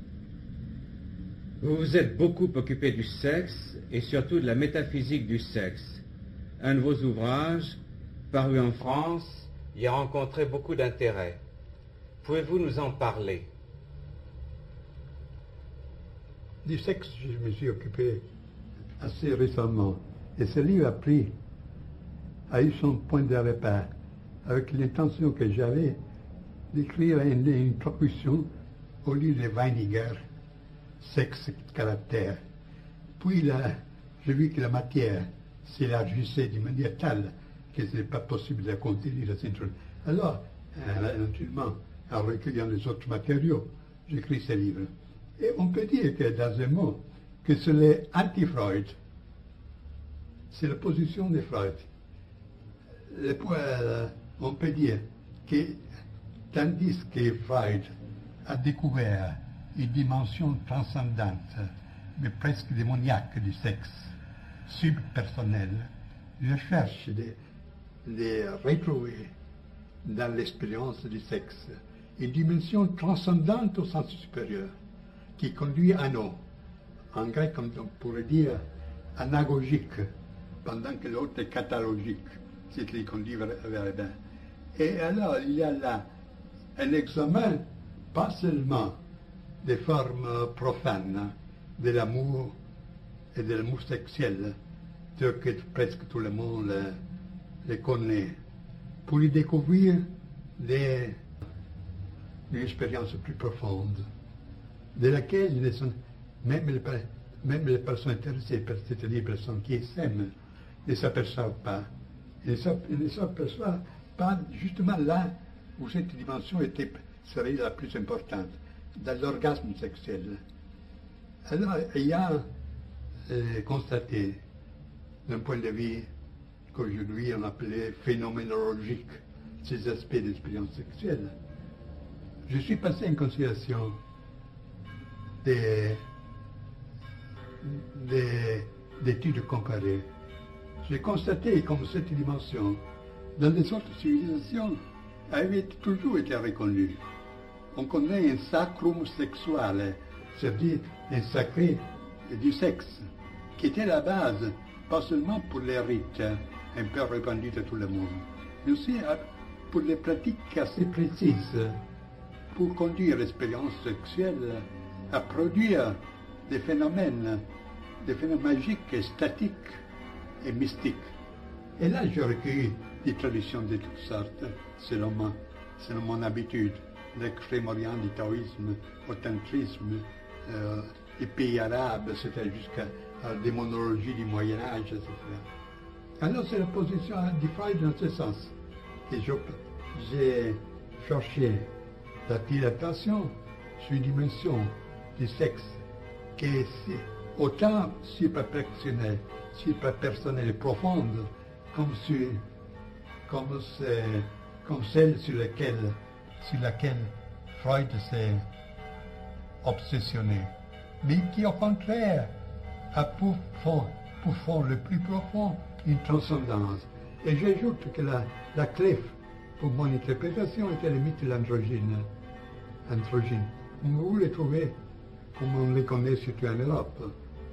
Vous vous êtes beaucoup occupé du sexe et surtout de la métaphysique du sexe. Un de vos ouvrages, paru en France, y a rencontré beaucoup d'intérêt. Pouvez-vous nous en parler? Du sexe, je me suis occupé assez récemment. Et ce livre a pris, a eu son point de repère, avec l'intention que j'avais d'écrire une, une introduction au livre de Weininger, Sexe et caractère. Puis là, j'ai vu que la matière s'élargissait d'une manière telle que ce n'est pas possible de contenir la centrale. Alors, euh, naturellement, en recueillant les autres matériaux, j'écris ce livre. Et on peut dire que, dans un mot, que c'est l'anti-Freud. C'est la position de Freud. Le, euh, on peut dire que, tandis que Freud a découvert une dimension transcendante, mais presque démoniaque du sexe, subpersonnel, je cherche de, de retrouver dans l'expérience du sexe une dimension transcendante au sens supérieur, qui conduit à nous. En grec, on pourrait dire anagogique, pendant que l'autre est catalogique, c'est qui conduit vers le bien. Et alors, il y a là un examen, pas seulement des formes profanes de l'amour et de l'amour sexuel, tel que presque tout le monde le, le connaît, pour y découvrir des, une expérience plus profonde, de laquelle même les, même les personnes intéressées, c'est-à-dire les personnes qui s'aiment, ne s'aperçoivent pas. Ils ne s'aperçoivent pas justement là où cette dimension était, serait la plus importante, dans l'orgasme sexuel. Alors, il y a euh, constaté, d'un point de vue qu'aujourd'hui on appelait phénoménologique, ces aspects d'expérience sexuelle. Je suis passé en considération des, des, d'études comparées. J'ai constaté comme cette dimension, dans les autres civilisations, avait toujours été reconnue. On connaît un sacrum sexual, c'est-à-dire un sacré du sexe, qui était la base, pas seulement pour les rites un peu répandus de tout le monde, mais aussi pour les pratiques assez précises, pour conduire l'expérience sexuelle à produire des phénomènes, des phénomènes magiques, statiques et mystiques. Et là, j'ai recueilli des traditions de toutes sortes, selon, ma, selon mon habitude. L'extrême-orient du taoïsme, au tantrisme, euh, les pays arabes, c'était jusqu'à la démonologie du Moyen-Âge, et cetera. Alors c'est la position du Freud dans ce sens. Et j'ai cherché d'attirer l'attention sur une dimension du sexe qui est autant superpersonnelle, superpersonnelle et profonde, comme, sur, comme, comme celle sur laquelle sur laquelle Freud s'est obsessionné, mais qui au contraire a pour fond, pour fond le plus profond une transcendance. Et j'ajoute que la, la clé pour mon interprétation était le mythe de l'androgyne. Androgyne. Vous les trouvez comme on les connaît surtout en Europe.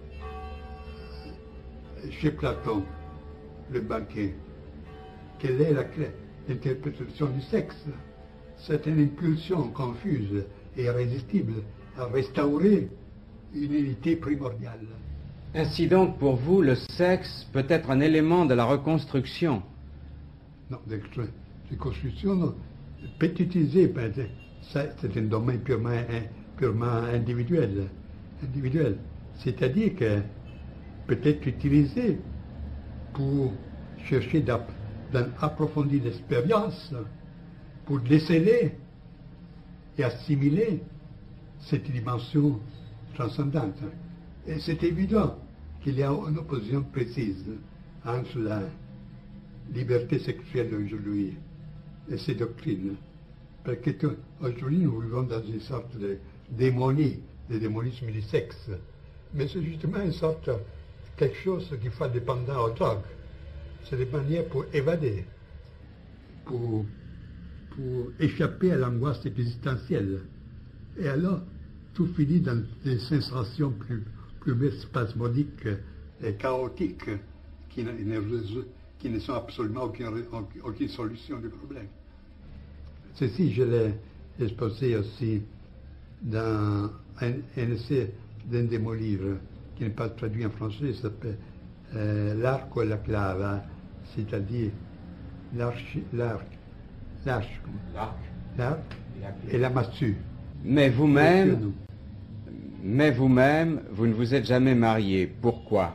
Chez Platon, le banquet. Quelle est la clé d'interprétation du sexe? C'est une impulsion confuse et irrésistible à restaurer une unité primordiale. Ainsi donc, pour vous, le sexe peut être un élément de la reconstruction? Non, de reconstruction, pétitisé, c'est un domaine purement, purement individuel. individuel. C'est-à-dire que peut-être utilisé pour chercher d'approfondir l'expérience, pour déceler et assimiler cette dimension transcendante. Et c'est évident qu'il y a une opposition précise entre la, liberté sexuelle aujourd'hui et ses doctrines. Parce qu'aujourd'hui, nous vivons dans une sorte de démonie, de démonisme du sexe. Mais c'est justement une sorte, quelque chose qui fait dépendant aux drogues. C'est des manières pour évader, pour, pour échapper à l'angoisse existentielle. Et alors, tout finit dans des sensations plus, plus spasmodiques et chaotiques qui ne, qui ne sont absolument aucune, aucune solution du problème. Ceci, je l'ai exposé aussi dans un, un essai d'un de mes livres, qui n'est pas traduit en français, s'appelle euh, L'arc et la clave, c'est-à-dire l'arc, l'arc, l'arc, l'arc et la massue. Mais vous-même, mais vous-même, vous ne vous êtes jamais marié. Pourquoi?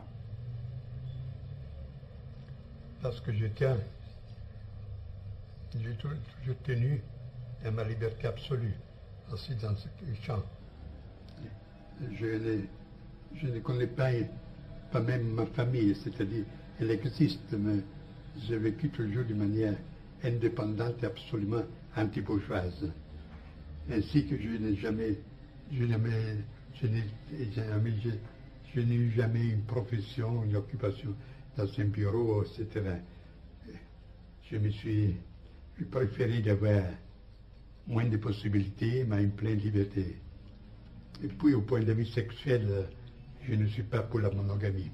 Parce que je tiens, j'ai toujours tenu à ma liberté absolue, aussi dans ce champ. Je ne, je ne connais pas, pas même ma famille, c'est-à-dire, elle existe, mais j'ai vécu toujours d'une manière indépendante et absolument anti-bourgeoise. Ainsi que je n'ai jamais, je n'ai je n'ai jamais, je, je n'ai eu jamais une profession, une occupation dans un bureau, et cetera. Je me suis préféré d'avoir moins de possibilités, mais une pleine liberté. Et puis, au point de vue sexuel, je ne suis pas pour la monogamie.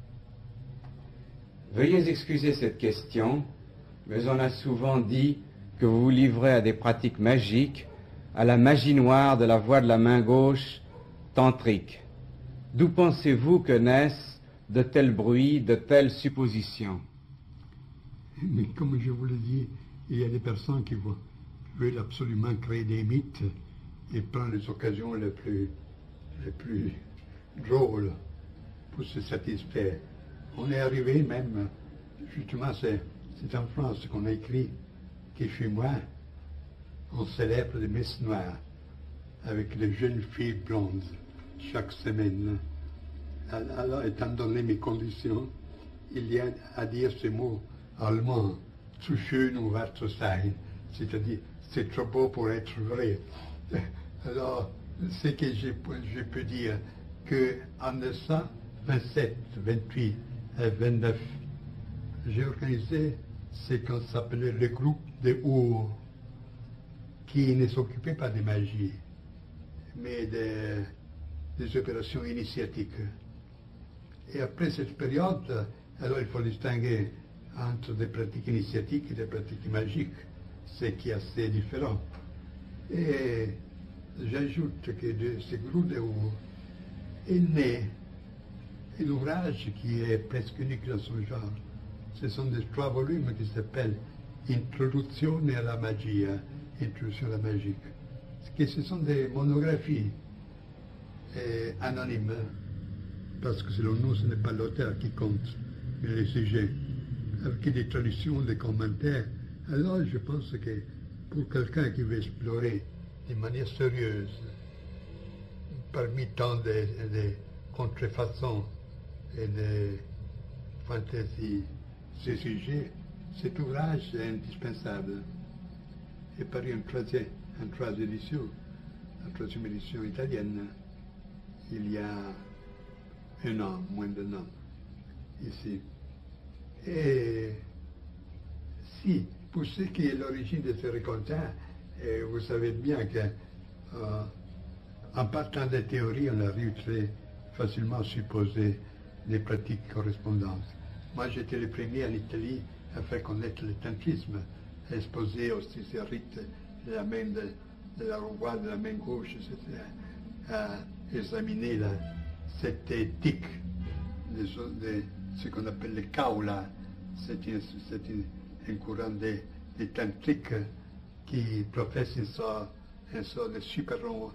Veuillez excuser cette question, mais on a souvent dit que vous vous livrez à des pratiques magiques, à la magie noire de la voix de la main gauche tantrique. D'où pensez-vous que naissent de tels bruits, de telles suppositions? Mais comme je vous l'ai dit, il y a des personnes qui veulent absolument créer des mythes et prendre les occasions les plus, les plus drôles pour se satisfaire. On est arrivé même, justement, c'est en France qu'on a écrit que chez moi, on célèbre les messes noires avec les jeunes filles blondes chaque semaine. Alors, étant donné mes conditions, il y a à dire ce mot allemand, zu schön um wahr zu sein, c'est-à-dire c'est trop beau pour être vrai. Alors, ce que je, je peux dire, qu'en mille neuf cent vingt-sept, vingt-huit et vingt-neuf, j'ai organisé ce qu'on s'appelait le groupe des Our, qui ne s'occupait pas de magie, mais de, des opérations initiatiques. Et après cette période, alors il faut distinguer entre des pratiques initiatiques et des pratiques magiques, ce qui est assez différent. Et j'ajoute que de ce groupe de Our est né un ouvrage qui est presque unique dans son genre. Ce sont des trois volumes qui s'appellent Introduzione alla magia, Introduction à la magie. Que ce sont des monographies eh, anonymes, parce que selon nous, ce n'est pas l'auteur qui compte, mais le sujet, avec des traductions, des commentaires. Alors je pense que pour quelqu'un qui veut explorer de manière sérieuse, parmi tant de, de contrefaçons et de fantaisies, ce sujet, cet ouvrage est indispensable. Et paru en troisième, en troisième édition, en troisième édition italienne, il y a un an, moins d'un an, ici. Et si, pour ce qui est l'origine de ce recontact, vous savez bien qu'en euh, partant des théories, on arrive très facilement à supposer des pratiques correspondantes. Moi, j'étais le premier en Italie à faire connaître le tantrisme, à exposer aussi ces rites de la main de, de la roi, de la main gauche, et cetera, à examiner la, cette éthique de, de ce qu'on appelle le kaula. C'est un courant de, de tantrique qui professe une sorte, une sorte de super-homonisme,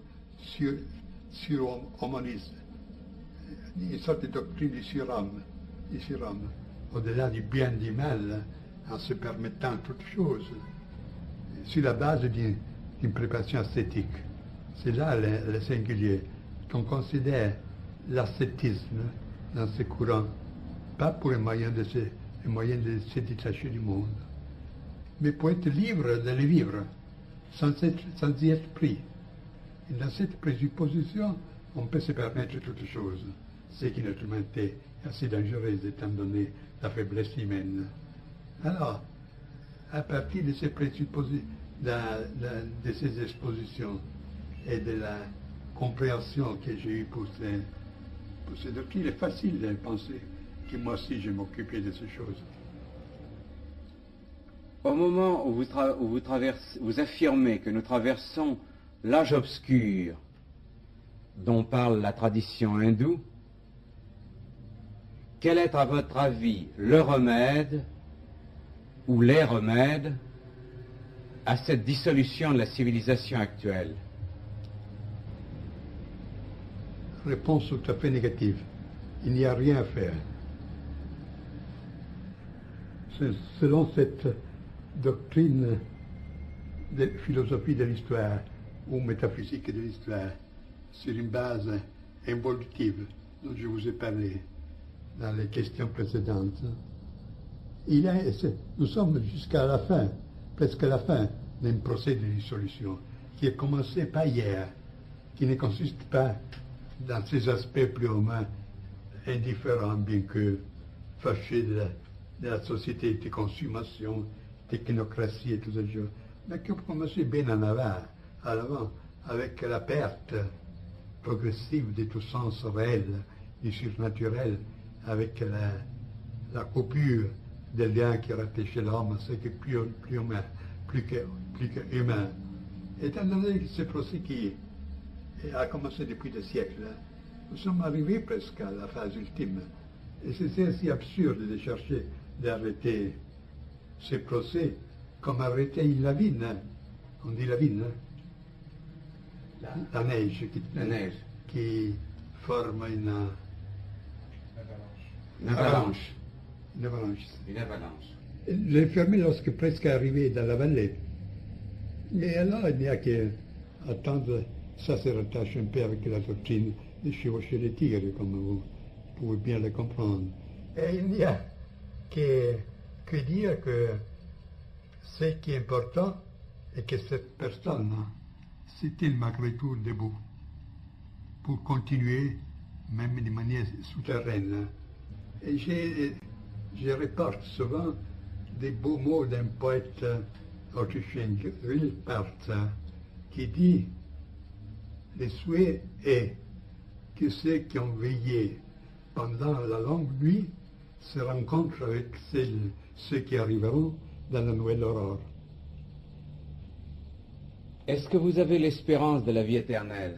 sur, sur une sorte de doctrine du surhomme, du surhomme, au-delà du bien et du mal, en se permettant toutes choses, sur la base d'une préparation ascétique. C'est là le, le singulier, qu'on considère l'ascétisme dans ce courant, pas pour un moyen de se un moyen de se détacher du monde. Mais pour être libre de le vivre, sans, être, sans y être pris. Et dans cette présupposition, on peut se permettre toutes choses, ce qui naturellement est assez dangereux étant donné la faiblesse humaine. Alors, à partir de ces présuppositions, de, de, de ces expositions et de la compréhension que j'ai eue pour ces, pour ces doctrines, il est facile de penser que moi aussi je m'occupais de ces choses. Au moment où vous, tra- où vous, traversez, vous affirmez que nous traversons l'âge obscur dont parle la tradition hindoue, quel est à votre avis le remède ou les remèdes à cette dissolution de la civilisation actuelle? Réponse tout à fait négative. Il n'y a rien à faire. Selon cette doctrine de philosophie de l'histoire ou métaphysique de l'histoire, sur une base involutive dont je vous ai parlé dans les questions précédentes, il y a, nous sommes jusqu'à la fin, presque à la fin d'un procès de dissolution qui a commencé pas hier, qui ne consiste pas dans ses aspects plus ou moins indifférents, bien que fâchés de la, de la société de consommation, technocratie et tout ça, mais qui a commencé bien en avant, à l'avant, avec la perte progressive de tout sens réel, du surnaturel, avec la, la coupure des liens qui rattachaient l'homme à ce qui est plus, plus humain, plus que, plus que humain. Étant donné que ce procès qui a commencé depuis des siècles, nous sommes arrivés presque à la phase ultime. Et c'est assez absurde de chercher d'arrêter ce procès comme arrêter une lavine. On dit lavine, la, la neige, qui, la neige qui forme une, une avalanche. Une avalanche. Une avalanche. J'ai fermé lorsque presque arrivé dans la vallée. Et alors, il n'y a qu'à attendre. Ça se rattache un peu avec la doctrine de chevaucher les tigres, comme vous pouvez bien le comprendre. Et il n'y a que, que dire que ce qui est important est que cette personne s'est-il malgré tout debout pour continuer, même de manière souterraine. Et j'ai, je reporte souvent des beaux mots d'un poète autrichien, Rilpart, qui dit: le souhait est que ceux qui ont veillé pendant la longue nuit se rencontrent avec celles, ceux qui arriveront dans la nouvelle aurore. Est-ce que vous avez l'espérance de la vie éternelle?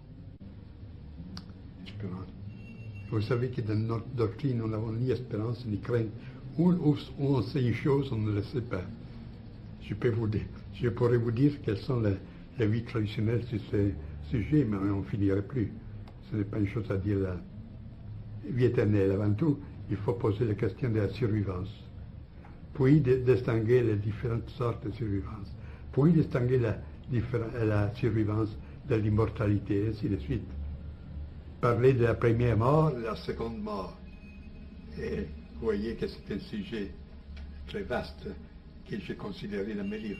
Espérance. Vous savez que dans notre doctrine, nous n'avons ni espérance ni crainte. Où, où, où on sait une chose, on ne le sait pas. Je peux vous dire, je pourrais vous dire quelles sont les, les vies traditionnelles sur ces sujet, mais on ne finirait plus. Ce n'est pas une chose à dire la vie éternelle. Avant tout, il faut poser la question de la survivance. Puis de, distinguer les différentes sortes de survivance. Puis distinguer la, la survivance de l'immortalité, et ainsi de suite. Parler de la première mort, de la seconde mort. Et vous voyez que c'est un sujet très vaste que j'ai considéré dans mes livres.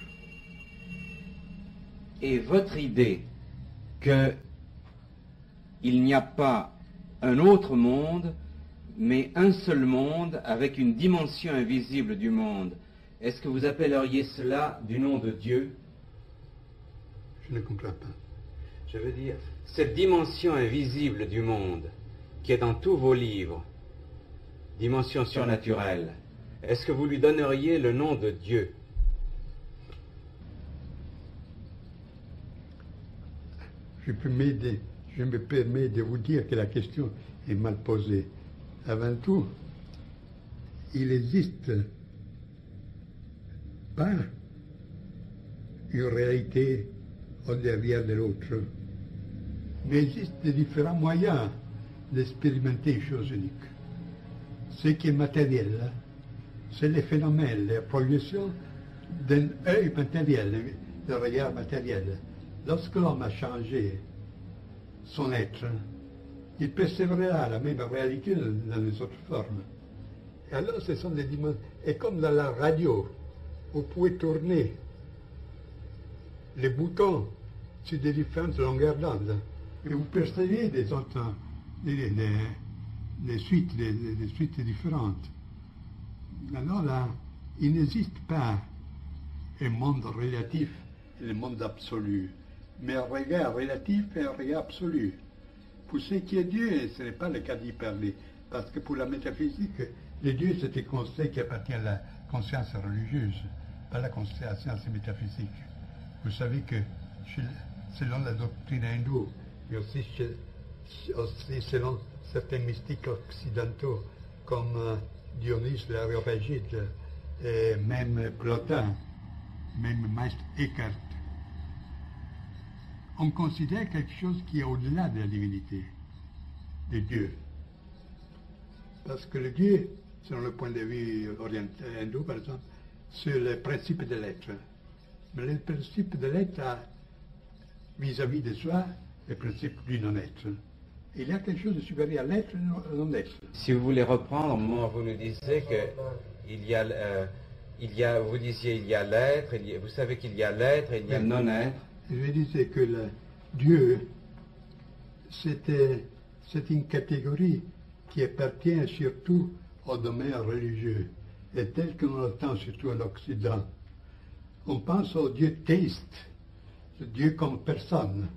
Et votre idée qu'il n'y a pas un autre monde, mais un seul monde avec une dimension invisible du monde, est-ce que vous appelleriez cela du nom de Dieu? Je ne comprends pas. Je veux dire, cette dimension invisible du monde, qui est dans tous vos livres, dimension surnaturelle, est-ce que vous lui donneriez le nom de Dieu? Je, peux m'aider, je me permets de vous dire que la question est mal posée. Avant tout, il n'existe pas une réalité au derrière de l'autre, mais il existe de différents moyens d'expérimenter une chose unique. Ce qui est matériel, c'est les phénomènes, les projections d'un œil matériel, d'un regard matériel. Lorsque l'homme a changé son être, il persévérera la même réalité dans les autres formes. Et alors, ce sont des dimensions. Et comme dans la radio, vous pouvez tourner les boutons sur des différentes longueurs d'onde. Et vous percevez des autres, des, des, des suites, des, des suites différentes. Alors là, il n'existe pas un monde relatif et le monde absolu, mais un regard relatif et un regard absolu. Pour ce qui est Dieu, ce n'est pas le cas d'y parler, parce que pour la métaphysique, le Dieu c'est un concept qui appartient à la conscience religieuse, pas à la conscience métaphysique. Vous savez que selon la doctrine hindoue, et aussi, aussi selon certains mystiques occidentaux, comme euh, Dionys l'Aréopagite, et même Plotin, même Maître Eckhart, on considère quelque chose qui est au-delà de la divinité, de Dieu. Parce que le Dieu, selon le point de vue oriental, hindou par exemple, c'est le principe de l'être. Mais le principe de l'être a, vis-à-vis de soi, le principe du non-être. Il y a quelque chose de supérieur à l'être et au non-être. Si vous voulez reprendre, moi, vous nous disiez que il y a, euh, il y a, vous disiez il y a l'être, vous savez qu'il y a l'être et il y a le non-être. Je disais que le Dieu, c'était, c'est une catégorie qui appartient surtout au domaine religieux, et tel que l'on l'entend surtout en Occident. On pense au Dieu théiste, le Dieu comme personne.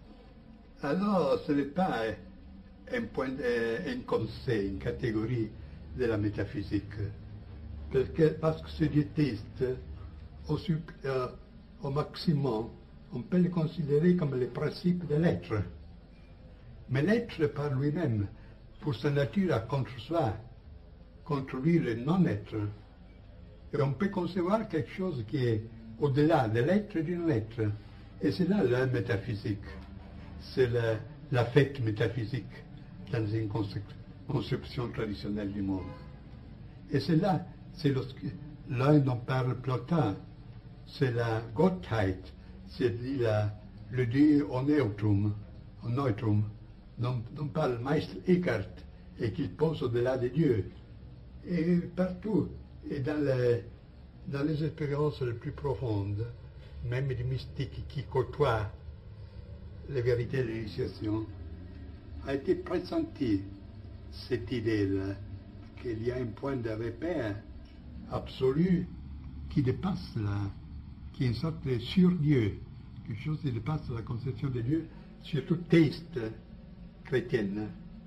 Alors, ce n'est pas un point, de, un concept, une catégorie de la métaphysique. Parce que, parce que ce Dieu théiste, au, euh, au maximum, on peut le considérer comme le principe de l'être. Mais l'être par lui-même, pour sa nature, a contre soi, contre lui le non-être. Et on peut concevoir quelque chose qui est au-delà de l'être et du non-être. Et c'est là la métaphysique. C'est l'affect métaphysique dans une conception traditionnelle du monde. Et c'est là, c'est là dont parle Plotin, c'est la Gottheit, c'est-à-dire le Dieu au neutrum, au neutrum, dont, dont parle Maître Eckhart, et qu'il pose au-delà des dieux. Et partout, et dans les, dans les expériences les plus profondes, même des mystiques qui côtoient les vérités de l'initiation, a été pressenti cette idée-là, qu'il y a un point de repère absolu qui dépasse la, qui est une sorte de sur-Dieu, quelque chose qui dépasse la conception de Dieu, surtout théiste chrétienne,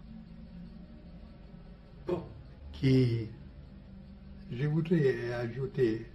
qui, je voudrais ajouter,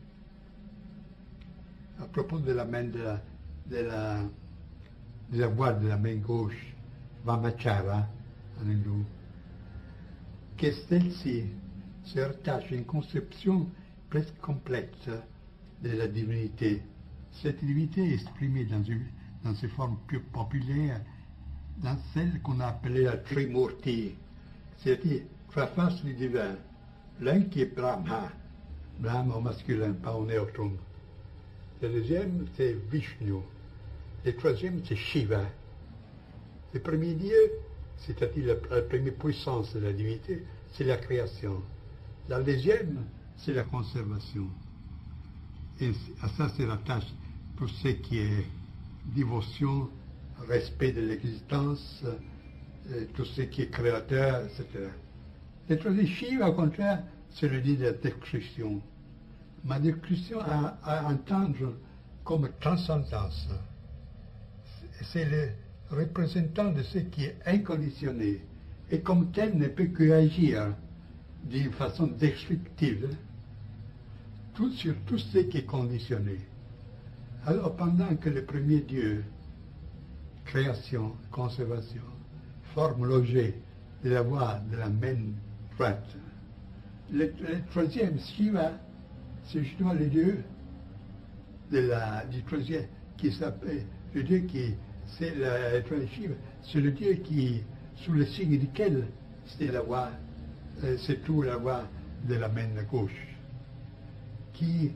à propos de la main de la, de la, de la voix de la main gauche, Vamachara, en hindou, que celle-ci se rattache à une conception presque complète de la divinité. Cette divinité est exprimée dans, une, dans ses formes plus populaires, dans celle qu'on a appelée la Trimurti, c'est-à-dire trois faces du divin. L'un qui est Brahma, Brahma au masculin, pas au neutrum. Le deuxième, c'est Vishnu. Le troisième, c'est Shiva. Le premier Dieu, c'est-à-dire la, la première puissance de la divinité, c'est la création. La deuxième, c'est la conservation. Et à ça se rattache tout ce qui est dévotion, respect de l'existence, tout ce qui est créateur, et cetera. Le troisième, Shiva, au contraire, c'est le dieu de la destruction. Ma destruction à, à entendre comme transcendance. C'est le représentant de ce qui est inconditionné, et comme tel ne peut que agir d'une façon destructive tout sur tout ce qui est conditionné. Alors pendant que le premier Dieu, création, conservation, forme l'objet de la voie de la main droite, le, le troisième, Shiva, c'est justement le Dieu de la, du troisième, qui s'appelle, le Dieu qui, c'est le troisième Shiva, c'est le Dieu qui, sous le signe duquel c'est la voie, euh, c'est tout la voie de la main gauche, qui,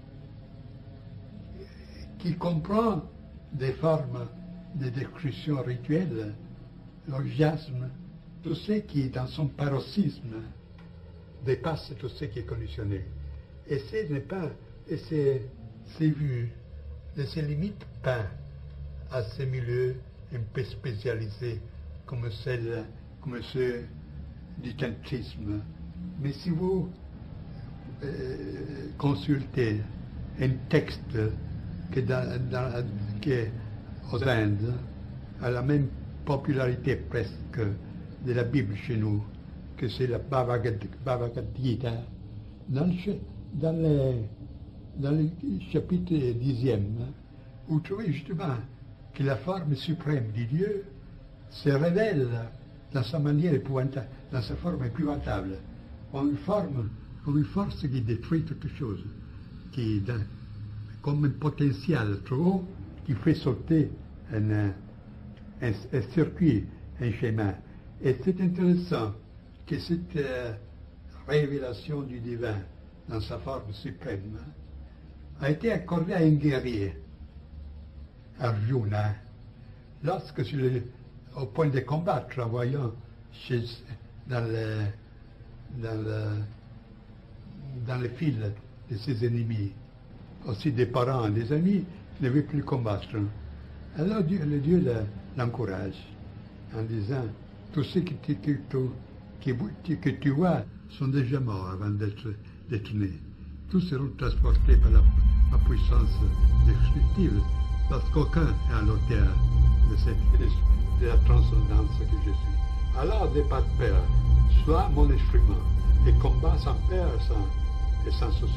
qui comprend des formes de destruction rituelle, l'orgiasme, tout ce qui est dans son paroxysme, dépasse tout ce qui est conditionné. Et ce n'est pas, et c'est, c'est vu, ne se limite pas à ces milieux un peu spécialisés comme celle, comme ceux du tantrisme. Mais si vous euh, consultez un texte qui, dans, dans, qui aux Indes a la même popularité presque de la Bible chez nous, que c'est la Bhagavad, Bhagavad Gita, dans le, dans le, dans le chapitre dixième, vous trouvez justement que la forme suprême de Dieu se révèle dans sa manière épouvantable, dans sa forme épouvantable, comme une forme, comme une force qui détruit toute chose, qui dans, comme un potentiel trop haut qui fait sauter un, un, un circuit, un schéma. Et c'est intéressant que cette euh, révélation du divin dans sa forme suprême a été accordée à un guerrier, Arjuna, lorsque sur le, au point de combattre, en voyant chez, dans, le, dans, le, dans le fil de ses ennemis, aussi des parents, des amis, ne veut plus combattre. Alors Dieu, le Dieu l'encourage en disant, tous ceux que tu, que, que, que tu vois sont déjà morts avant d'être nés. Tous seront transportés par la, la puissance destructive, parce qu'aucun est à l'auteur de, cette, de la transcendance que je suis. Alors, n'aie pas de peur, sois mon instrument, et combat sans peur sans, et sans souci.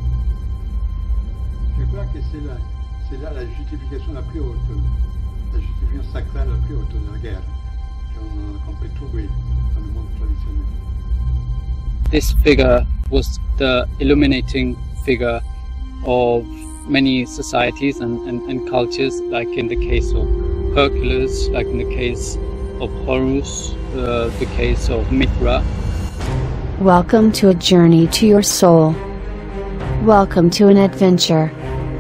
Je crois que c'est là, c'est là la justification la plus haute, la justification sacrale la plus haute de la guerre qu'on peut trouver dans le monde traditionnel. This figure was the illuminating figure of many societies and, and, and cultures, like in the case of Hercules, like in the case of Horus, uh, the case of Mithra. Welcome to a journey to your soul. Welcome to an adventure.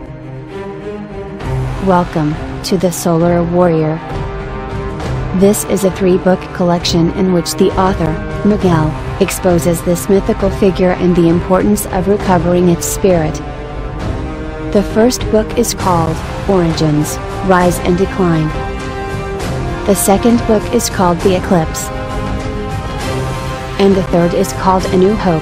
Welcome to the Solar Warrior. This is a three-book collection in which the author, Miguel, exposes this mythical figure and the importance of recovering its spirit. The first book is called Origins, Rise and Decline. The second book is called The Eclipse. And the third is called A New Hope.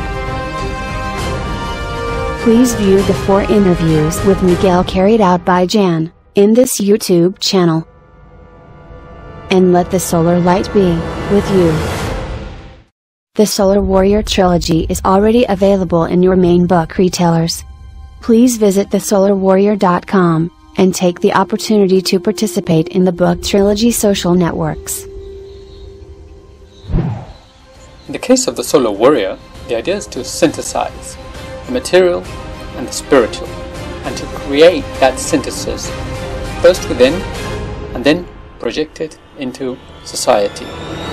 Please view the four interviews with Miguel carried out by Jan in this YouTube channel. And let the solar light be with you. The Solar Warrior Trilogy is already available in your main book retailers. Please visit the solar warrior dot com and take the opportunity to participate in the book trilogy social networks. In the case of the Solar Warrior, the idea is to synthesize the material and the spiritual, and to create that synthesis first within and then project it into society.